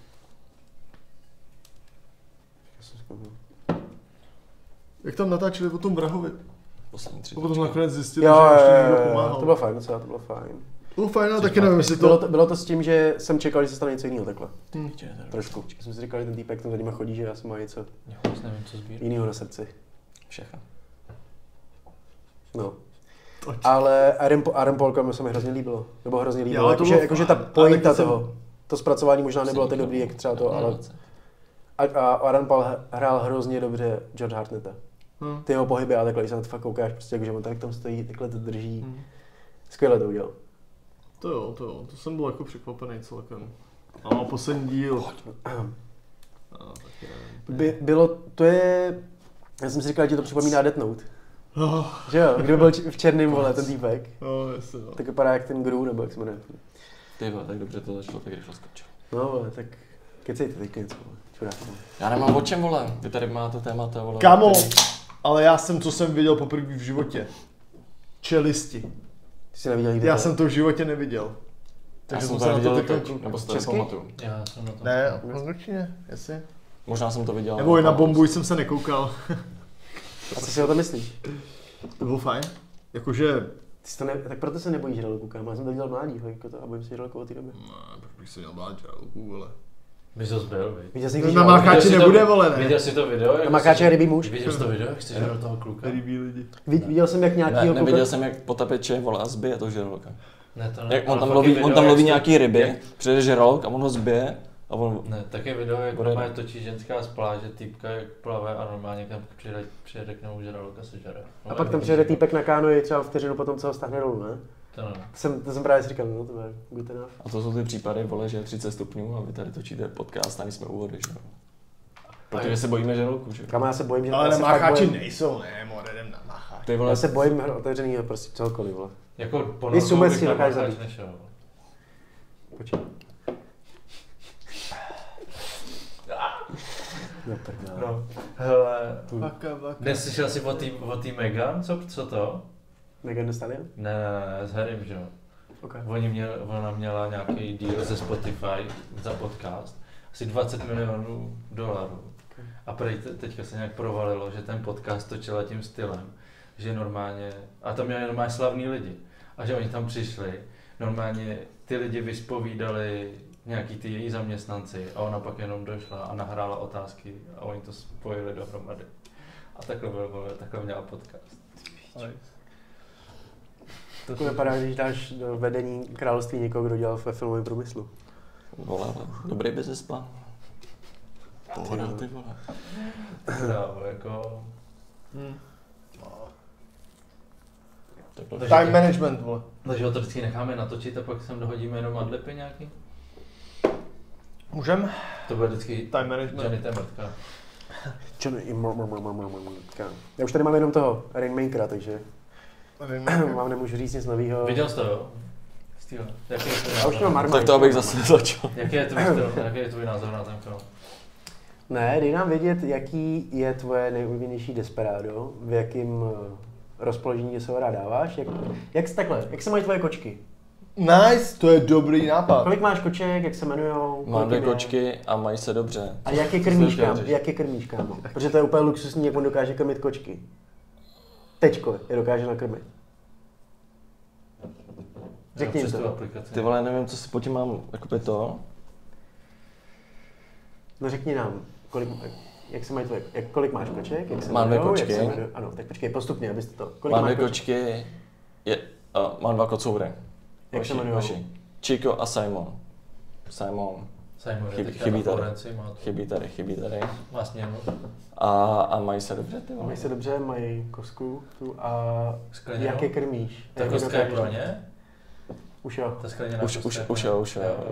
Jak tam natáčeli o tom vrahovi. Poslední 3. Potom nakonec zjistili, že ještě někdo pomáhal. To bylo fajn, docela to bylo fajn. To bylo fajn, ale taky nevím, jestli to... Bylo to s tím, že jsem čekal, že se stane něco jiného takhle. Trošku. Já jsem si říkal, že ten týpek tam za nima chodí, že asi má něco jiného na srdci. Všechno. No. Ale Aaron Paul se mi hrozně líbilo. Nebo hrozně líbilo. Jakože ta pointa toho. To zpracování možná nebylo tak dobrý, jak třeba to, A Aaron Paul hrál hrozně dobře George Hartnetta. Ty jeho pohyby a takhle, když se na to fakt koukáš, prostě jakože on tak tam stojí, takhle to drží. Skvěle to udělal. To jo, to jsem byl jako překvapený celkem. A poslední díl. Já jsem si říkal, že to připomíná Death Note. Že jo, kdyby byl v černém, vole, ten týpek. Jasně, Tak vypadá jak ten Gru, nebo jak se jmenuje. Ty vole, tak dobře to začalo, tak rychle skočil. No vole, tak kecejte teď něco, vole. Čurák. Já nemám o čem, vole. Vy tady máte témata, vole. Kámo, ale co jsem viděl poprvé v životě. Čelisti. Ty jsi neviděl nikdy Já to? jsem to v životě neviděl. Já jsem se to na viděl teď teď, nebo si to Česky? nepamatuju. Já jsem na to. Ne, angličtině, jestli. Možná jsem to viděl. Nebo i na Bombu jsem se nekoukal. A co si o to myslíš? To bylo fajn. Jakože... Tak proto se nebojíš žraloku, kámo. Já jsem to dělal mládí, jako to, a bojím se žraloku od té doby. No, proč bych se dělal bát žraloku, vole. By jsi to zbyl, viď? Viděl jsi, No, když na Mácháči nebude, vole, ne? Viděl jsi to video? Na Mácháči je rybí muž. Viděl jsi to video, jak jsi do toho kluka? Rybí lidi. Viděl jsem, jak nějakýho kluka... Neviděl jsem, jak potapeče, vole, a zbije to žraloka. Ne, to ne. Jak on Ale tam fakt je loví, video, on tam jak loví jsi- nějaký ryby, jak- přijde žralok a on ho zbije a on... Ne, také video, jak Bude- normálně točí ženská z pláže, týpka jak plave a normálně tam přijede k němu žralok a sežere. A pak tam přijede týpek na kánoji třeba vteřinu potom, co ho stáhne dolů, ne? To ne. To jsem právě si říkal, no to je good enough. A to jsou ty případy, vole, že je 30 stupňů a vy tady točíte podcast a my jsme u vody, že jo. Protože se bojíme žraloků, že jo. Kam já se bojím, že... Ale já na se fakt Mácháči bojím- nejsou, ne, more, jdem na Mácháči. Ty vole, Já se bojím otevřenýho prostě cokoliv, vole. Jako po Vy nohou sumec bych si na dokáže Mácháč zabít. nešel. Počkej. No prdele. No, hele, Vaka. neslyšel jsi o tý Megan, co to? Megan Thee Stallion? Ne, s Harrym, že jo. Okay. Ona měla nějaký deal ze Spotify za podcast, asi $20 milionů. A teďka se nějak provalilo, že ten podcast točila tím stylem, že normálně, a tam měli normálně slavní lidi, a že oni tam přišli, normálně ty lidi vyspovídali nějaký ty její zaměstnanci a ona pak jenom došla a nahrála otázky a oni to spojili dohromady. A takhle měla podcast. To vypadá, když dáš do vedení království někoho, kdo dělal ve filmovém průmyslu. vole, dobrý business plán. Pohoda, ty vole. Bravo, jako... Time management, vole. Takže ho to vždycky necháme natočit a pak sem dohodíme jenom adlipy nějaký? Můžem? To bude vždycky Time management. Johnny Tembertka. Já už tady mám jenom toho Rainmakera, takže vám nemůžu říct nic nového. Viděl jsi to, jo? Stýle. Jaký je tvůj Já už názor? mám Tak to abych zase začal. Jaký je tvůj názor na ten film? Ne, dej nám vědět, jaký je tvoje nejoblíbenější Desperado, v jakém rozpoložení se ho rád dáváš, jak se mají tvoje kočky? Nice, to je dobrý nápad. Kolik máš koček, jak se jmenujou? Mám kolik 2 jim je? kočky a mají se dobře. A jak je krmíš, kámo? Protože to je úplně luxusní, jak on dokáže krmit kočky. Teďko je dokáže nakrmit. Řekni jim tu to. aplikaci. Ty vole, nevím, co si po tím mám, jakoby to. No řekni nám, jak se mají tvoje, kolik máš koček, jak se Mám 2 jmenujou, kočky. jak se jmenujou? Ano, tak počkej, postupně, abyste to. Kolik Mám máš 2 kočky, mám 2 kocoury. Jak se jmenujou? Chico a Simon. Simon. Simon je teďka Chybí na tady. Florenci, Chybí tady. Vlastně A mají se dobře, ty vole. Mají se dobře, mají kostku tu a Skleněnou? jak je krmíš? Ta Jak kostka je dokážeš- pro ně? Už jo. Ta skleněná Už kostka jo. Jo.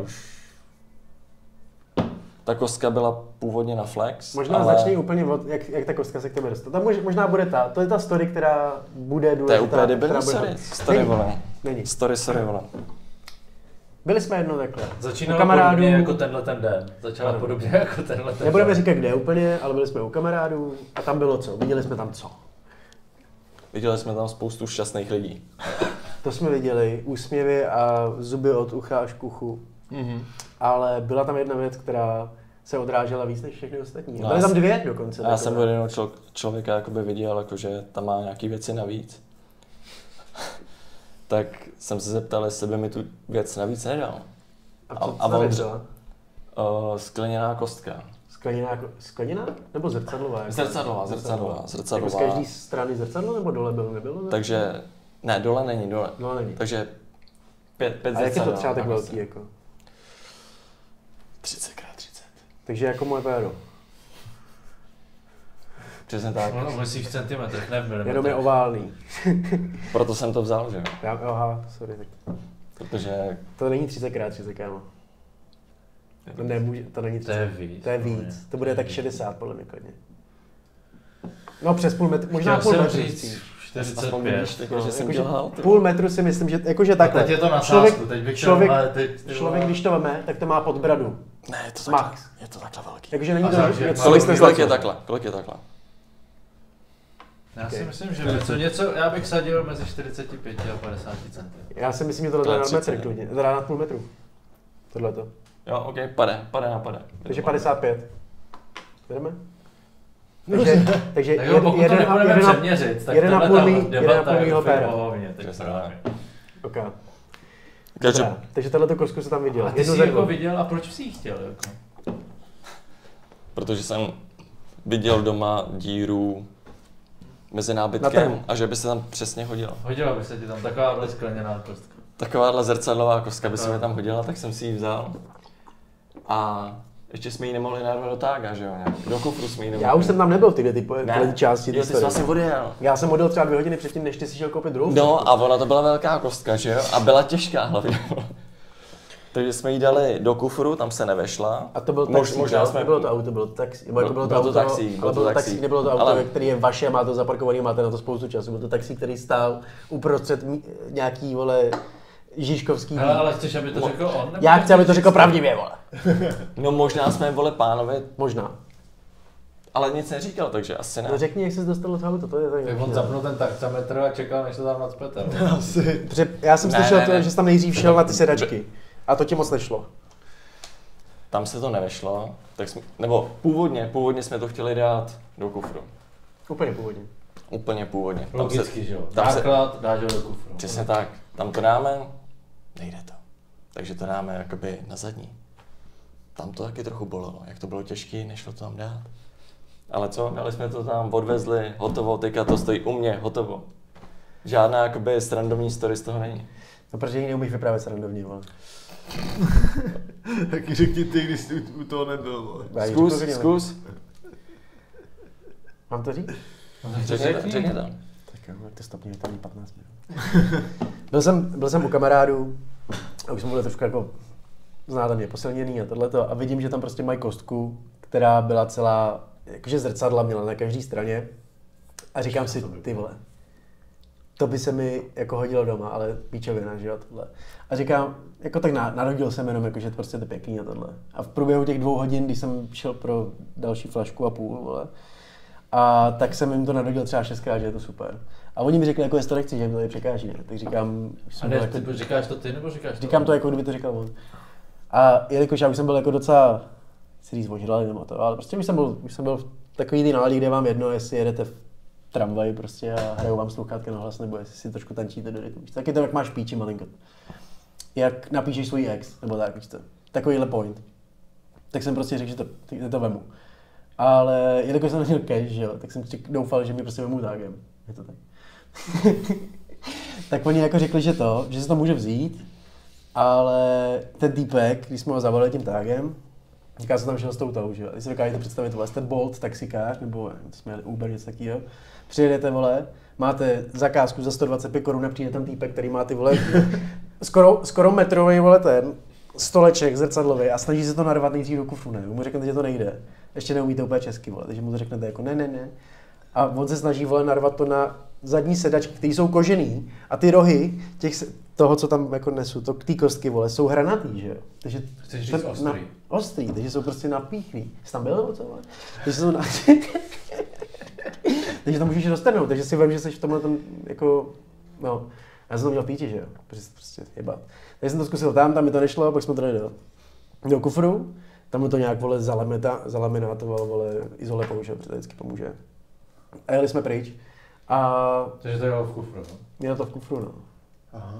Ta kostka byla původně na Flex, Možná ale začni úplně od, jak ta kostka se k tebe dostane. Tam možná bude to je ta story, která bude důležitá. to je úplně debilní která bude- story, vole. Není. Story, vole. Byli jsme jednou takhle. Začínala U kamarádů- podobně jako tenhle ten den. Začala Ano. podobně jako tenhle ten Nebudeme den. říkat kde úplně, ale byli jsme u kamarádů a tam bylo co? Viděli jsme tam co? Viděli jsme tam spoustu šťastných lidí. To jsme viděli, úsměvy a zuby od ucha až k uchu. Mhm. Ale byla tam jedna věc, která se odrážela víc než všechny ostatní. No, Byly tam 2 dokonce. A já jsem takové. od jednoho člověka jakoby viděl, jakože tam má nějaký věci navíc. Tak jsem se zeptal, jestli by mi tu věc navíc nedal. A co a ta on věc řekl- byla? Skleněná kostka. Skleněná? Nebo zrcadlová? Zrcadlová. Jako z každé strany zrcadlo nebo dole bylo? Nebylo? Ne? Takže, ne, dole není, dole. Dole není. Takže 5 A jak je to zrcadel třeba tak na kostce. velký jako? 30x30. Takže jako moje péro. Přesně tak. No, myslíš v centimetrech, ne v milimetrech. Jenom je oválný. Proto jsem to vzal, že jo? Aha, sorry. Tak. Protože... To není 30x30, kámo. To nemůže, to není 30. To je víc. To je víc. To bude tak 60 podle mě klidně. No přes půl metru, možná Chtěl půl jsem metru. říct Aspoň 45. víš, že jsem jakože dělal. půl metru si myslím, že jakože takhle. A teď je to na člověk, sázku, teď bych člověk, ale teď, člověk, když to veme, tak to má pod bradu. Ne, je to Max. takhle, je to takhle velký. Takže není A to takže něco, Kolik co je jste takhle? Kolik je takhle? Já si myslím, že něco, já bych sadil mezi 45 a 50 cm. Já si myslím, že tohle je na metr klidně, teda na půl metru. Tohleto. Jo, ok, pade. Takže 55. Jdeme? Takže Tak jo, pokud to nebudeme přeměřit, tak debata je úplně pohovně. Ok. Takže tohleto kostku se tam viděl. A ty jsi jako viděl a proč jsi ji chtěl? Jako? Protože jsem viděl doma díru mezi nábytkem a že by se tam přesně hodila. Hodila by se ti tam takováhle skleněná kostka. Takováhle zrcadlová kostka by se mi tam hodila, tak jsem si ji vzal. A ještě jsme ji nemohli narvat do tága, že jo? Do kufru jsme ji nemohli. Já už jsem tam nebyl tyhle části. Jo, ty jsi vlastně odjel. Já jsem odjel třeba 2 hodiny předtím, než ty si šel koupit druhou. No a ona to byla velká kostka, že jo? A byla těžká hlavně. Takže jsme ji dali do kufru, tam se nevešla. A to byl taxík, možná jsme... nebylo to auto, bylo to taxík. Bylo to taxík, nebylo to auto, který je vaše, má to zaparkovaný, máte na to spoustu času. Byl to taxík, který stál uprostřed nějaký, vole, Žižkovský. Ale chceš, aby to řekl on? Já chci, aby to řekl pravdivě, vole. No možná jsme, vole, pánové. Možná. Ale nic neříkal, takže asi ne. No řekni, jak jsi dostal do toho auto, to je tady. Tak on zapnul ten taxametr a čekal, než to tam nacpete. Asi. Já jsem slyšel to, že jsi tam nejdřív šel na ty sedačky. A to ti moc nešlo. Tam se to nevešlo, tak jsme, nebo původně jsme to chtěli dát do kufru. Úplně původně. Logicky, že jo. Tam Náklad, dáš ho do kufru. Přesně tak. Tam to dáme, nejde to. Takže to dáme jakoby na zadní. Tam to taky trochu bolelo, jak to bylo těžké, nešlo to tam dát. Ale co, dali jsme to tam, odvezli, hotovo, teďka to stojí u mě, hotovo. Žádná jakoby srandovní story z toho není. No protože ji neumíš vyprávět srandovně, vole. Taky řekni ty, když jsi u toho nebyl, vole. Zkus. Mám to říct? Řekni to. Tak jo, to stopně, tam 15 minut. Byl jsem u kamarádů, a už jsem byl trošku jako, znáte mě, posilněný a tohleto, a vidím, že tam prostě mají kostku, která byla celá, jakože zrcadla měla na každé straně. A říkám si, ty vole, to by se mi jako hodilo doma, ale píčovina, že jo, tohle. A říkám, jako tak narodil jsem jenom, jako, že prostě to je pěkný a tohle. A v průběhu těch 2 hodin, když jsem šel pro další flašku a půl, vole, a tak jsem jim to narodil třeba 6krát, že je to super. A oni mi řekli, jako jestli to nechci, že jim to je překáží, ne? Tak říkám... A ne, jako, ty říkáš to ty, nebo říkáš to? Říkám to, jako kdyby to říkal on. A jelikož já už jsem byl jako docela, si říct, ožralý nebo to, ale prostě už jsem byl v takový ty náladě, kde vám jedno, jestli jedete v tramvaji prostě a hrajou vám sluchátka na hlas, nebo jestli si trošku tančíte do rytmu. Taky to, jak máš píči malinko. Jak napíšeš svůj ex, nebo tak, víš co. Takovýhle point. Tak jsem prostě řekl, že to vemu. Ale jelikož jsem neměl cash, že jo, tak jsem doufal, že mi prostě vemu tágem. Je to tak. Tak oni jako řekli, že se to může vzít, ale ten týpek, když jsme ho zavolali tím tágem, říká se tam šel s tou tou, že jo. Když si dokážete představit, vole, jste Bolt, taxikář, nebo jsme Uber, něco takového. Přijedete, vole, máte zakázku za 125 korun a přijde tam týpek, který má ty, vole, skoro metrový, vole, ten stoleček zrcadlový a snaží se to narvat nejdřív do kufru, ne? Mu řeknete, že to nejde. Ještě neumíte úplně česky, vole, takže mu to řeknete jako ne. A on se snaží, vole, narvat to na zadní sedačky, které jsou kožený a ty rohy toho, co tam jako nesu, ty kostky, vole, jsou hranatý, že jo? Takže chceš říct ostrý. Ostrý, takže jsou prostě napíchlý. Jsi tam byl nebo co, vole? Takže jsou takže to můžeš roztrhnout, takže si vím, že jsi v tomhle tom, jako, no, já jsem to měl píči, že jo? Prostě jebat. Takže jsem to zkusil tam mi to nešlo, pak jsme to dali do kufru, tam mu to nějak, vole, zalaminátoval, vole, izolepou, že jo, protože to vždycky pomůže. A jeli jsme pryč. Takže to jelo v kufru, no? Mělo to v kufru, no. Aha.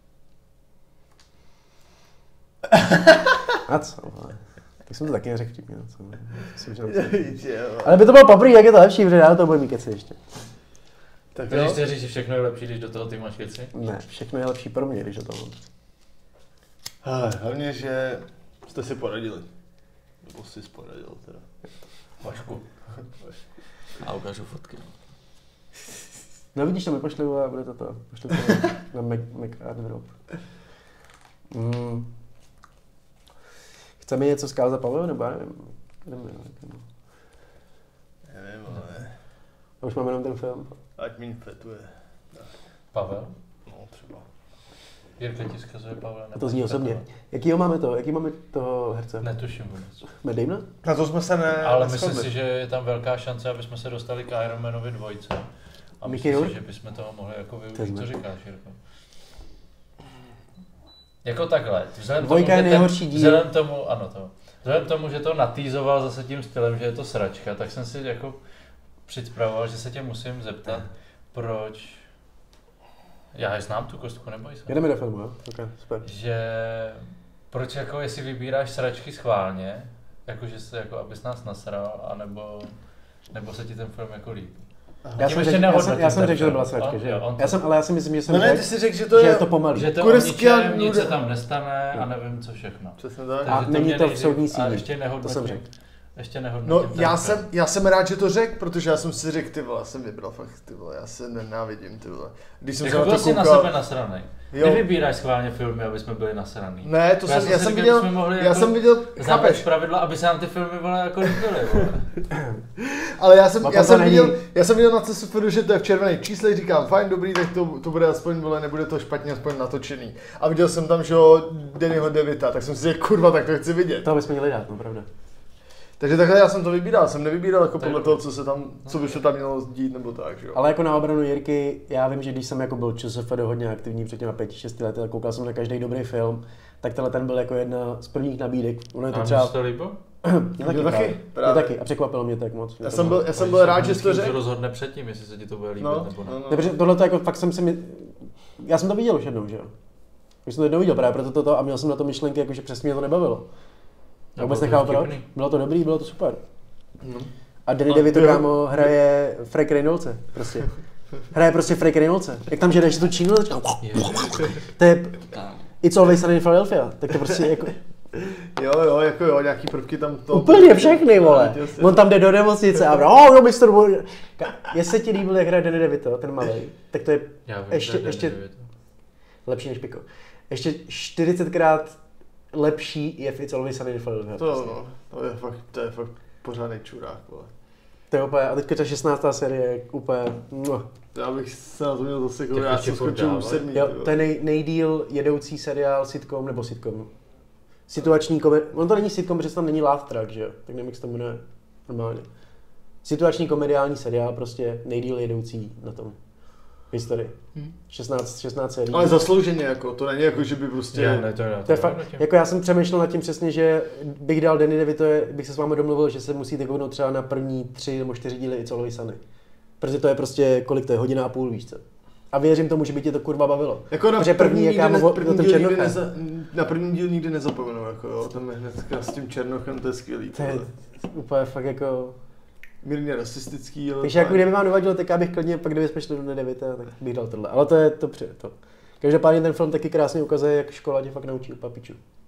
A co, vole? Tak jsem to taky neřekl vtipně, no co? Ale by to bylo poprvé, jak je to lepší, protože já to budu mít keci ještě. Tak takže chci říct, že všechno je lepší, když do toho ty máš keci? Ne, všechno je lepší pro mě, když do toho. Hlavně, že jste si poradili. Nebo jsi poradil teda. Vašku. A ukážu fotky. No vidíš, to mi pošli a bude to. Pošli to na Mac Art Drop. Chceme něco zkázat Pavle, nebo já nevím. Nevím, ale... A už máme jenom ten film. Ať mi fetuje. Pavel? No, třeba. Jirka ti zkazuje Pavla. A to zní osobně. Jaký máme toho herce? Netuším vůbec. Matt Damona? Na to jsme se Ale myslím si, že je tam velká šance, aby jsme se dostali k Iron Manovi 2. A myslím si, že bychom toho mohli jako využít. Co říkáš, Jirko? Jako takhle. Vzhledem tomu, že to natýzoval zase tím stylem, že je to sračka, tak jsem si jako připravoval, že se tě musím zeptat, proč... Já je znám tu kostku, neboj se. Jdeme do filmu, jo? Okay, super. Že... Proč jako, jestli vybíráš sračky schválně, jakože se jako, abys nás nasral, nebo se ti ten film jako líbí? Já jsem řekl, že to byla sračka, že jo? Já si myslím, že jsem řekl, že to je to pomalý. Že to o ničem, nic se tam nestane a nevím co všechno. Přesně tak. A není to v soudní síni. A ještě nehodnotím. No, já jsem rád, že to řekl, protože já jsem si řekl, ty vole, já jsem vybral fakt, ty vole, já se nenávidím, ty vole. Když jsem jako byl jsi na sebe nasranej. Nevybíráš schválně filmy, aby jsme byli nasraný. Ne, to já jsem viděl, chápeš pravidla, aby se nám ty filmy vole jako líbily, vole. Ale já jsem viděl na CSFD, že to je v červených číslech, říkám, fajn, dobrý, tak to bude aspoň, vole, nebude to špatně aspoň natočený. A viděl jsem tam, že jo, Dannyho DeVita, tak jsem si řekl, kurva, tak to chci vidět. To bychom měli dát, no pravda. Takže takhle já jsem to vybíral, jsem nevybíral jako podle toho, co by se tam mělo dít nebo tak, že jo. Ale jako na obranu Jirky, já vím, že když jsem jako byl ČSFD hodně aktivní před těma 5-6 lety a koukal jsem na každý dobrý film, tak tenhle ten byl jako jedna z prvních nabídek. Ono je to třeba... to líbilo? Mě taky. A překvapilo mě tak moc. Já jsem byl rád, že jsi to řekl. Rozhodne předtím, jestli se ti to bude líbit nebo ne. Protože tohle jako fakt já jsem to viděl už jednou, že jo. Už jsem to jednou viděl právě proto toto a měl jsem na to myšlenky, jakože přesně mě to nebavilo. Já vůbec nechápu proč. Bylo to dobrý, bylo to super. A Danny DeVito, kámo, hraje Frank Reynoldse, prostě. Hraje prostě Frank Reynoldse. Jak tam žedeš tu Čínu, to je... It's Always Sunny in Philadelphia, tak to prostě jako... Jo, nějaký prvky tam to... Úplně všechny, vole. On tam jde do nemocnice a jo, mistr... Jestli ti líbil, jak hraje Danny DeVito, ten malej, tak to je ještě lepší než Piko. Ještě 40krát lepší je v It's Always Sunny in Philadelphia. To je fakt pořádný čurák, vole. To je úplně, a teďka ta 16. série úplně... Já bych se na to měl zase jako, já jsem skočil už 7. Jo, to je nejdýl jedoucí seriál sitcom, nebo sitcom. Situační komedie, on to není sitcom, protože tam není laugh track, že jo? Tak nevím, jak se to jmenuje normálně. Situační komediální seriál, prostě nejdýl jedoucí na tom. Historii. 16 sérií. Ale zaslouženě jako, to není jako, že by prostě... To je fakt, jako já jsem přemýšlel nad tím přesně, že bych dal Danny DeVito, bych se s vámi domluvil, že se musíte kouknout třeba na první 3 nebo 4 díly It's Always Sunny. Protože to je prostě, kolik to je, 1,5 hodiny, víš co? A věřím tomu, že by tě to kurva bavilo. Jako na protože první je kámo ten Černochem. Na první díl nikdy nezapomenu, jako jo, tam je hnedka s tím Černochem, to je skvělý. To je úplně fakt jako... Mírně rasistický, ale... Takže jako kdyby vám nevadilo, tak já bych klidně, pak kdyby jsme šli do DeVita, tak bych dal tohle. Ale to je to. Každopádně ten film taky krásně ukazuje, jak škola tě fakt naučí u papičů.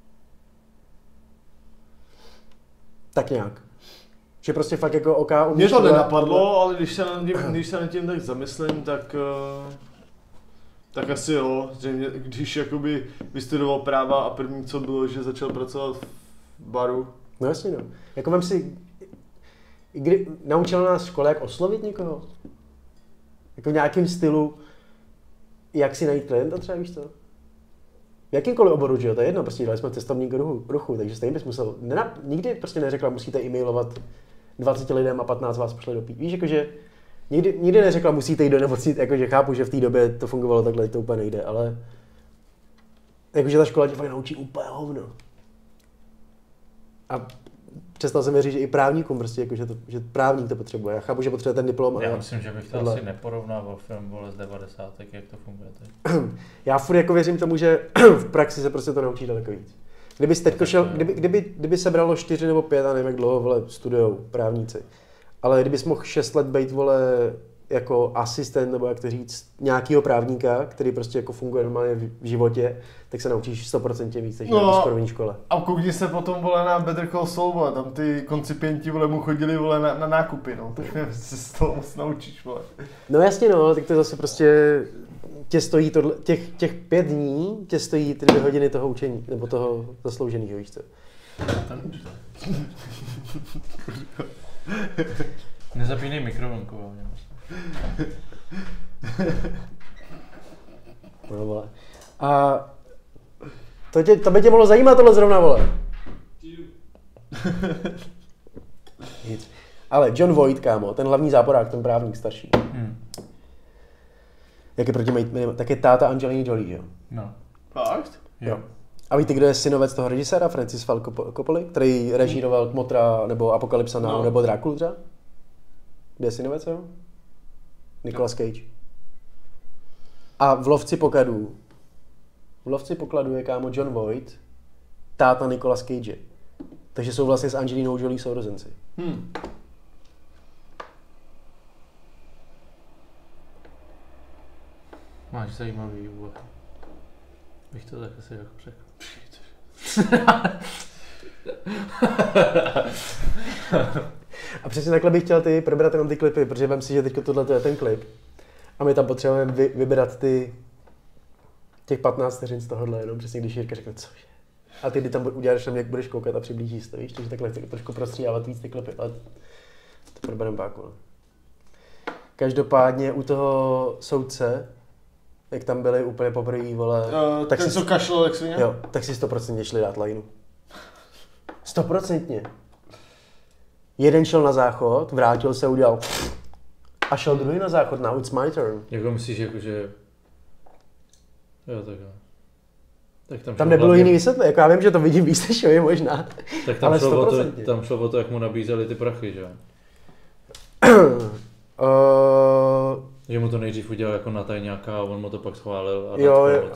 Tak nějak. Že prostě fakt jako oká umíš... Mě to nenapadlo, ale když se nad tím tak zamyslím, tak asi jo. Zřejmě, když jakoby vystudoval práva a první co bylo, že začal pracovat v baru. No jasně no. Jako vem si... Kdy naučila nás škola, jak oslovit někoho? Jako v nějakém stylu, jak si najít klienta třeba, víš co? V jakýmkoliv oboru, že jo, to je jedno, prostě dělali jsme cestovní ruchu, takže stejně bys musel, nikdy prostě neřekla, musíte e-mailovat 20 lidem a 15 vás pošle do pít. Víš, jakože nikdy neřekla, musíte jít do nemocnice, jakože chápu, že v té době to fungovalo takhle, to úplně nejde, ale jakože ta škola tě fakt naučí úplně hovno. A přestal jsem věřit, že i právníkům prostě, jako, že právník to potřebuje. Já chápu, že potřebuje ten diplom. Já myslím, že bych to asi neporovnával film vole z 90. jak to funguje teď. Já furt jako věřím tomu, že v praxi se prostě to naučí daleko víc. Kdyby teďko šel, kdyby se bralo 4 nebo 5, a nevím jak dlouho vole studujou právníci, ale kdybys mohl 6 let být vole jako asistent, nebo jak to říct, nějakýho právníka, který prostě jako funguje normálně v životě, tak se naučíš 100% víc, než na první škole. A koukni se potom, vole, na Better Call Saul, vole, tam ty koncipienti, vole, mu chodili, vole, na nákupy, no, tak nevím, se z toho moc naučíš, vole. No jasně, no, tak to zase prostě tě stojí tohle, těch 5 dní tě stojí ty 2 hodiny toho učení, nebo toho zaslouženého, víš co. Nezapínej mikrovlnku, jo. No, vole. A to by tě mohlo zajímat tohle zrovna, vole. Nic. Ale John Voight, kámo, ten hlavní záporák, ten právník starší. Jak je proti tak je táta Angeliny Jolie, jo? No. Fakt? Jo. A víte, kdo je synovec toho režiséra, Francis Ford Coppola, který režíroval Kmotra, nebo Apokalypsa Now, nebo Drákulu třeba? Kde je synovec, jo? Nicolas Cage. A v Lovci pokladů je, kámo, John Voight, táta Nicolas Cage. Takže jsou vlastně s Angelinou Jolie sourozenci. Máš zajímavý úvod. Bych to tak asi jako řekl. A přesně takhle bych chtěl probrat jenom ty klipy, protože vem si, že teď tohle je ten klip. A my tam potřebujeme vybrat těch 15 vteřin z tohohle, jenom přesně když Jirka řekne, co je. A ty tam uděláš, jak budeš koukat a přiblížíš to, víš, takže takhle trošku prostřídávat víc ty klipy, ale to probereme páku. No. Každopádně u toho soudce, jak tam byli úplně poprvé, vole, tak ten, co kašlal, jak svině? Jo, tak si 100% šli dát lineu. 100%. Jeden šel na záchod, vrátil se, udělal a šel druhý na záchod, now it's my turn. Jako myslíš, jakože... Jo, tak jo. Tak tam nebylo jiný vysvětlení, jako já vím, že to vidím víc než je možná, tak ale tam šlo o to, jak mu nabízeli ty prachy, že jo? Že mu to nejdřív udělal jako na tajňáka a on mu to pak schválil a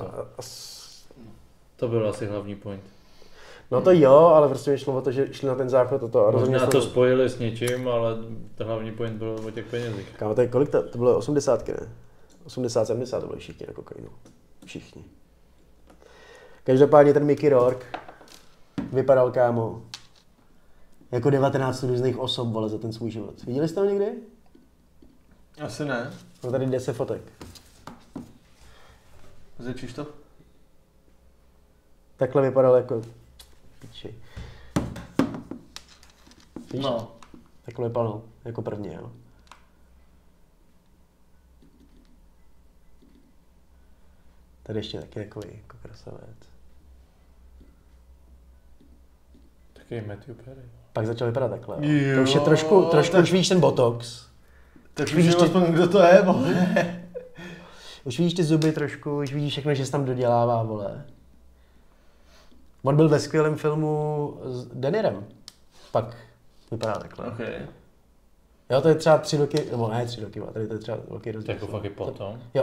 to byl asi hlavní point. No to jo, ale prostě mi šlo o to, že šli na ten záchod toto a možná to spojili s něčím, ale ten hlavní point byl o těch penězích. Kámo, to je kolik to bylo 80, ne? 80, 70 to byli všichni na kokainu. Všichni. Každopádně ten Mickey Rourke vypadal, kámo, jako 19 různých osob, vole, za ten svůj život. Viděli jste ho někdy? Asi ne. No tady 10 fotek. Začíš to? Takhle vypadal jako... Piči. Víš? No. Takhle vypadal jako první, jo. Tady ještě taky takový jako krasavec. Taky Matthew Perry. Pak začal vypadat takhle. Jo, to už je trošku tak... už vidíš ten botox. Tak už vidíš aspoň, kdo to je, vole. Už vidíš ty zuby trošku, už vidíš všechno, že se tam dodělává, vole. On byl ve skvělém filmu s Denirem. Pak vypadá takhle. Okay. Jo, to je třeba 3 roky, nebo ne 3 roky, tady to je třeba velký rozdíl. Jako fakt i potom? Jo.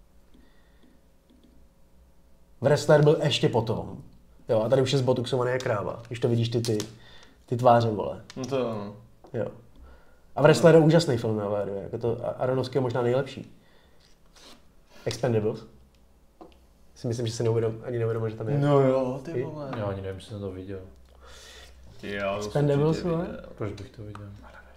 Wrestler byl ještě potom. Jo, a tady už je zbotuxovaný jak kráva, když to vidíš ty tváře, vole. No to jo. Jo. A Wrestler je úžasný film na VRU, jako to Aronofsky je možná nejlepší. Expendables. Si myslím, že si ani neuvědomil, že tam je. No jo, ty vole. Já ani nevím, jestli jsem to viděl. Expendables, vole? Proč bych to viděl?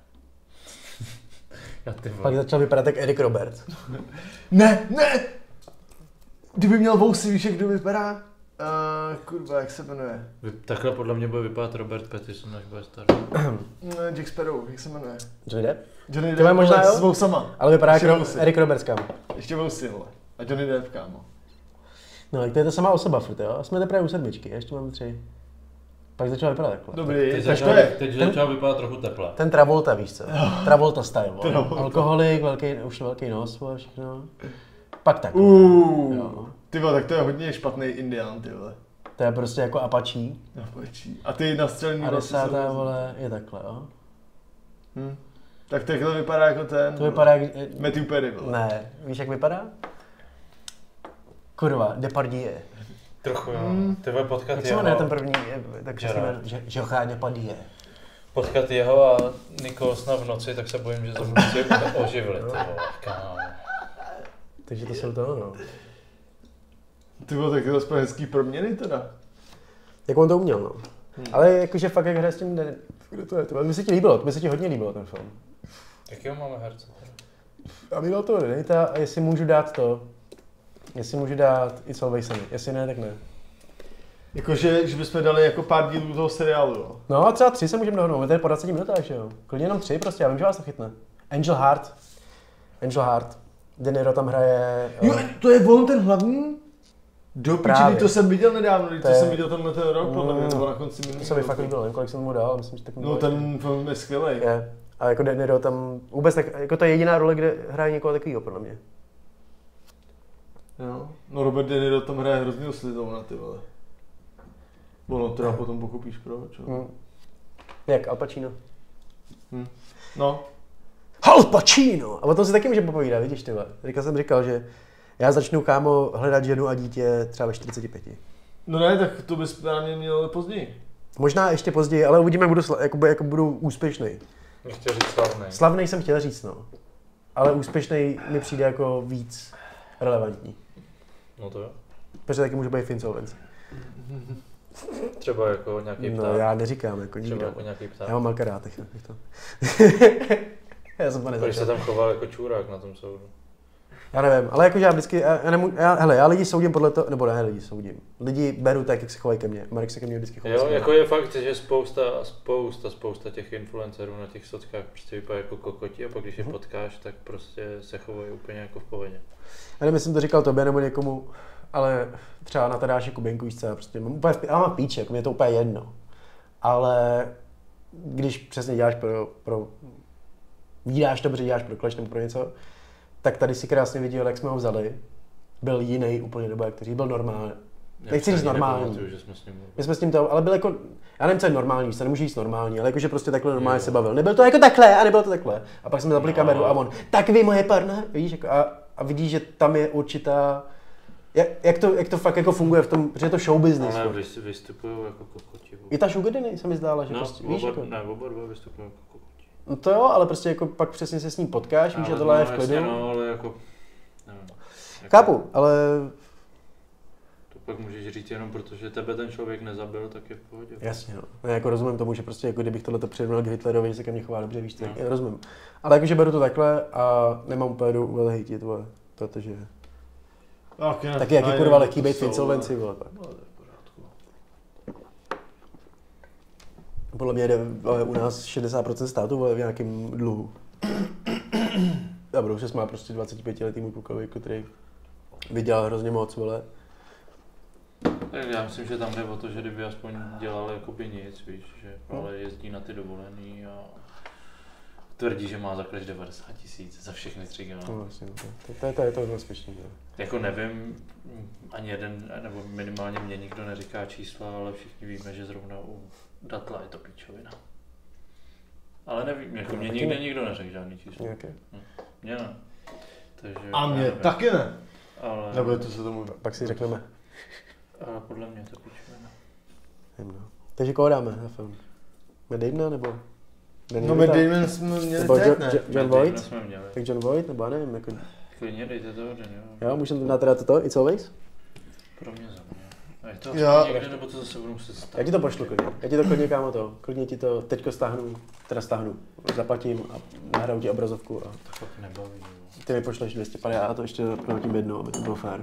Já ty vole. Pak začal vypadat jak Eric Roberts. Ne! Kdyby měl vousy, víš, jak kdo vypadá? Kurva, jak se jmenuje? Takhle podle mě bude vypadat Robert Pattinson, až bude starý. Jack Sparrow, jak se jmenuje? Johnny Depp? Johnny Depp možná s vousama. Ale vypadá jako Eric Roberts, kámo. Ještě vousy, vole. A Johnny Depp, kámo. No, tak to je ta samá osoba furt, jo? A jsme teprve u 7, ještě máme 3. Pak začal vypadat takhle. Dobrý, teď začal vypadat trochu teple. Ten Travolta, víš co? Travolta style, vole. Alkoholik, už velký nos, vole, všechno. Pak tak. Ty vole, tak to je hodně špatný Indián, ty vole. To je prostě jako Apache. A ty nastřelený a 10. vole je takhle, jo? Tak takhle vypadá jako ten. To vypadá jak... Matthew Perry, vole. Ne, víš jak vypadá? Kurva, Depardieu. Trochu jo. Ty vole potkat jak se jmenuje ten první, tak se jmenuje Gerard Depardieu. potkat jeho a Nicholsona v noci, tak se bojím, že zase musí oživili, ty vole, kámo. Takže to jsou to, no. Ty vole, tak je to aspoň hezký proměny teda. Jak on to uměl, no. Ale jakože fakt jak hraje s tím, kdo to je, to mi se ti líbilo, to mi se ti hodně líbilo ten film. Jakýho máme herce? A bylo to Renita, a jestli můžu dát It's Always Sunny, jestli ne, tak ne. Jakože, že bychom dali jako pár dílů toho seriálu, jo. No a třeba 3 se můžeme dohodnout, to je po 20 minutách, že jo. Klidně jenom 3 prostě, já vím, že vás to chytne. Angel Heart. De Niro tam hraje... Jo, to je on ten hlavní? Dopičený, to jsem viděl nedávno, to jsem viděl tenhle ten rok, podle mě, nebo na konci minulého. To se mi fakt líbilo, nevím, kolik jsem mu dal, myslím, že tak no ten film je skvělej. Je. A jako De Niro tam vůbec tak, jako to je jediná role, kde hraje někoho takovýho, podle mě. Jo, no Robert De Niro tam hraje hrozný oslizovna, ty vole. Ono teda potom pochopíš proč, jo. Jak Al Pacino. No. Al Pacino! A o tom si taky můžeme popovídat, vidíš ty vole. Teďka jsem říkal, že já začnu, kámo, hledat ženu a dítě třeba ve 45. No ne, tak to bys na mě měl později. Možná ještě později, ale uvidíme, jak budu úspěšný. Chtěl říct slavnej. Slavnej jsem chtěl říct, no. Ale úspěšný mi přijde jako víc relevantní. No to jo. Protože taky může být v insolvenci. Třeba jako nějaký pták. No já neříkám, jako nikdo. Třeba jako nějaký pták. Já mám Malka rád, tak to. Já jsem to Když se tam choval jako čurák na tom soudu. Já nevím, ale jakože já vždycky, já lidi soudím podle toho, nebo ne lidi soudím. Lidi beru tak, jak se chovají ke mně. Marek se ke mně vždycky chová. Jo, jako je fakt, že spousta těch influencerů na těch sockách prostě vypadá jako kokoti a pak když je potkáš, tak prostě se chovají úplně jako v pohodě. Já nevím, jestli jsem to říkal tobě nebo někomu, ale třeba na Tadáši Kuběnku, víš co, já prostě mám píče, jako mě je to úplně jedno. Ale když přesně děláš vydáš dobře, děláš pro kleš nebo pro něco, tak tady si krásně viděl, jak jsme ho vzali. Byl jiný úplně, nebo jak to říct, byl normální. Nechci říct normální. My jsme s ním to, ale byl jako, já nevím, co je normální, se nemůže říct normální, ale jakože prostě takhle normálně se bavil. Nebyl to jako takhle a nebylo to takhle. A pak jsme zapli kameru a on, tak vy moje partner, víš, jako, a vidíš, že tam je určitá, jak to fakt jako funguje v tom, protože je to show business. Ale vystupují jako kokoti. I ta Sugar Daddy se mi zdála, že prostě, víš, jako. Ne, oba dva vystupují jako kokoti. No to jo, ale prostě jako pak přesně se s ním potkáš, víš, že tohle je v klidu. No, ale jako, nevím. Chápu, ale... To pak můžeš říct jenom protože tebe ten člověk nezabil, tak je v pohodě. Jasně, no. Já jako rozumím tomu, že prostě jako kdybych tohleto přirovnal k Hitlerovi, že se ke mně chová dobře, víš, tak rozumím. Ale jakože beru to takhle a nemám úplně důvod hejtit, vole, protože... Taky jak je kurva lehký být v insolvenci, vole, tak. Podle mě jde u nás 60% státu, vole, v nějakém dluhu. A Broušes má prostě 25letý můj klukový, který vydělal hrozně moc, vole. Já myslím, že tam jde o to, že kdyby aspoň dělal jakoby nic, víš, že ale jezdí na ty dovolený a tvrdí, že má za cash 90 000 za všechny 3 kg. No vlastně, to je to úspěšný. Jako nevím, ani jeden, nebo minimálně mě nikdo neříká čísla, ale všichni víme, že zrovna u Datla je to píčovina. Ale nevím, jako mě nikdo neřekl žádný číslo. Mě ne. Takže, a mě taky ne. Ale... Nebo to se tomu... Pak si řekneme. Ale podle mě to píčovina. Takže koho dáme na film? Matt Damona nebo? No Matt Damon jsme měli teď, ne? John Voight? Tak John Voight, nebo já nevím, jako... Klidně dejte to Daniel. Jo, můžeme dát teda toto, It's Always? Pro mě za mě. A je to aspoň někde, nebo to zase budu muset stát? Já ti to pošlu klidně. Já ti to klidně, kámo, to. Klidně ti to teďko stáhnu. Zaplatím a nahraju ti obrazovku a... To fakt nebaví, jo. Ty mi pošleš 250 a to ještě prohodím jednou, aby to bylo fér.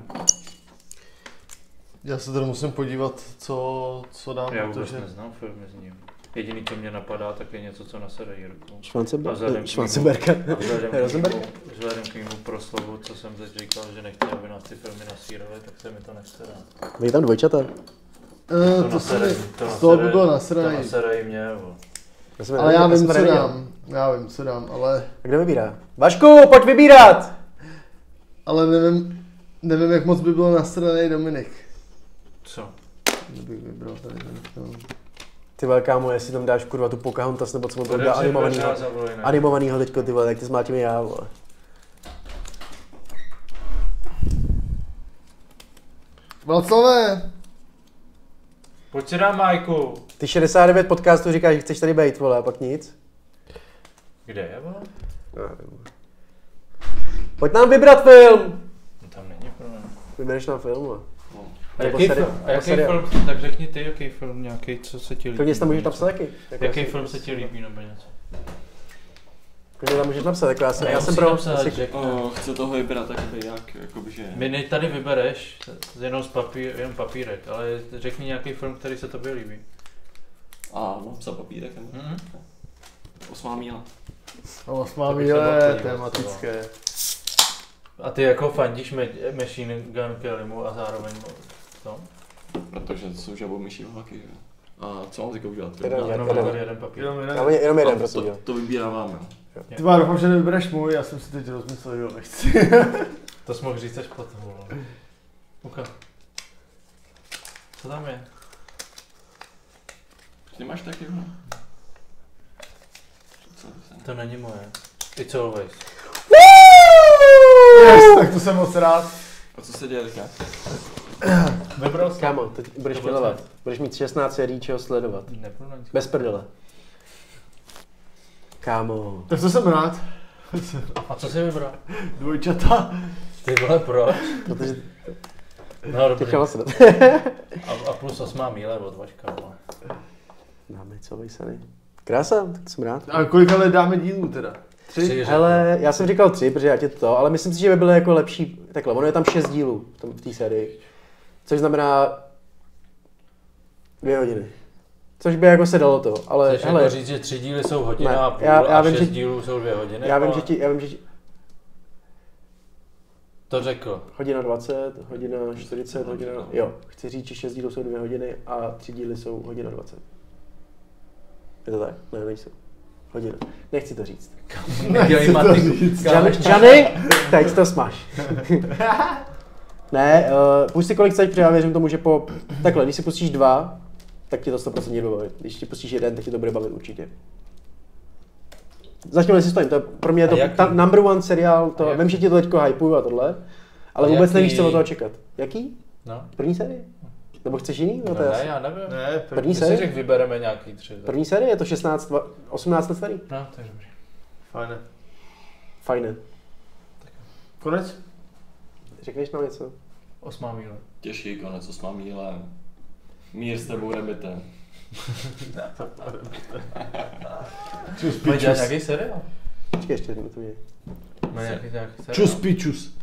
Já se teda musím podívat, co dám. Já vůbec neznám filmy s ním. Jediný, co mě napadá, tak je něco, co nasede Jirku. Schwarzenberga. Vzhledem k mému proslovu, co jsem teď říkal, že nechci, aby nás ty filmy nasíraly, tak se mi to nechce dát. Vy tam dvojčata? To by bylo nasraný. To naserají mě, jo. Ale já vím, co dám, ale... A kdo vybírá? Vašku, pojď vybírat! Ale nevím, jak moc by bylo nasraný Dominik. Co? Kdybych vybral tady ten film. Ty vole, kámo, jestli tam dáš kurva tu Pocahontas, nebo co mu to dá animovanýho teďko, ty vole, tak ty zmátím i já, vole. Václavé! Pojď si dám Majku. Ty 69 podcastů říkáš, že chceš tady bejt, vole, a pak nic. Kde je, vole? Pojď nám vybrat film! No tam není problém. Vybereš nám film, vole. A jaký film? Tak řekni ty, jaký film nějaký, co se ti líbí. Klidně si tam můžeš napsat taky. Jaký film se ti líbí nebo něco? Klidně tam můžeš napsat, jako já jsem Musí pro... napsat, chci toho vybrat, jakoby, že... My tady vybereš jenom jenom papírek, ale řekni nějaký film, který se tobě líbí. A mám psat papírek, nebo? 8. míla. 8. míle, tematické. A ty jako fandíš Machine Gun Kellymu a zároveň to? Protože to jsou žabomyší vlaky, že? A co mám teďka udělat? Jeden papír. Jenom jeden, prosím. To vybíráváme. Ty má, doufám, že nevybereš můj, já jsem si teď rozmyslel, že ho nechci. To jsi mohl říct až potom, vole. Uka. Co tam je? Ty máš taky, no? To není moje. It's always. Yes, tak to jsem moc rád. A co se děje teďka? Vybral jsem. Kámo, teď budeš milovat. Budeš mít 16 sérií, čeho sledovat. Bez prdele. Kámo. Tak to jsem rád. A co jsi vybral? Dvojčata. Ty vole, proč? Protože... No dobrý. Těchal se. A plus 8 míle od Vaška, vole. Dáme co vejsany. Krása, tak jsem rád. A kolik ale dáme dílů teda? 3? Hele, já jsem říkal 3, protože já tě to, ale myslím si, že by bylo jako lepší, takhle, ono je tam 6 dílů v té sérii, což znamená 2 hodiny. Což by jako se dalo to, ale chceš hele. Jako říct, že 3 díly jsou hodina ne, a půl já a vím, 6 dílů jsou 2 hodiny? Já vím, že ti... To řekl. Hodina 20, hodina 40, hodina... Jo, chci říct, že 6 dílů jsou 2 hodiny a 3 díly jsou hodina 20. Je to tak? Ne, nejsou. Hodina. Nechci to říct. Nedělej matiku. Johnny, teď to smaž. Ne, pusti kolik chceš, protože já věřím tomu, že po... Takhle, když si pustíš 2, tak ti to 100% bude bavit. Když ti pustíš 1, tak ti to bude bavit určitě. Zatím si stojím, to pro mě je to number one seriál, to, vím, že ti to teďko hypuju a tohle, ale vůbec nevíš, co od toho čekat. Jaký? No. První série? Nebo chceš jiný? No ne, já nevím. Ne, první série? Řekl, vybereme nějaký 3. První série, je to 18 let starý. No, to je dobrý. Fajne. Fajné. Konec? Řekneš nám něco? 8 míle. Těžký konec, 8. míle. Mír s tebou nebyte. Máš nějaký seriál? Počkej, ještě jednou to mě. Má nějaký seriál? Čus pičus.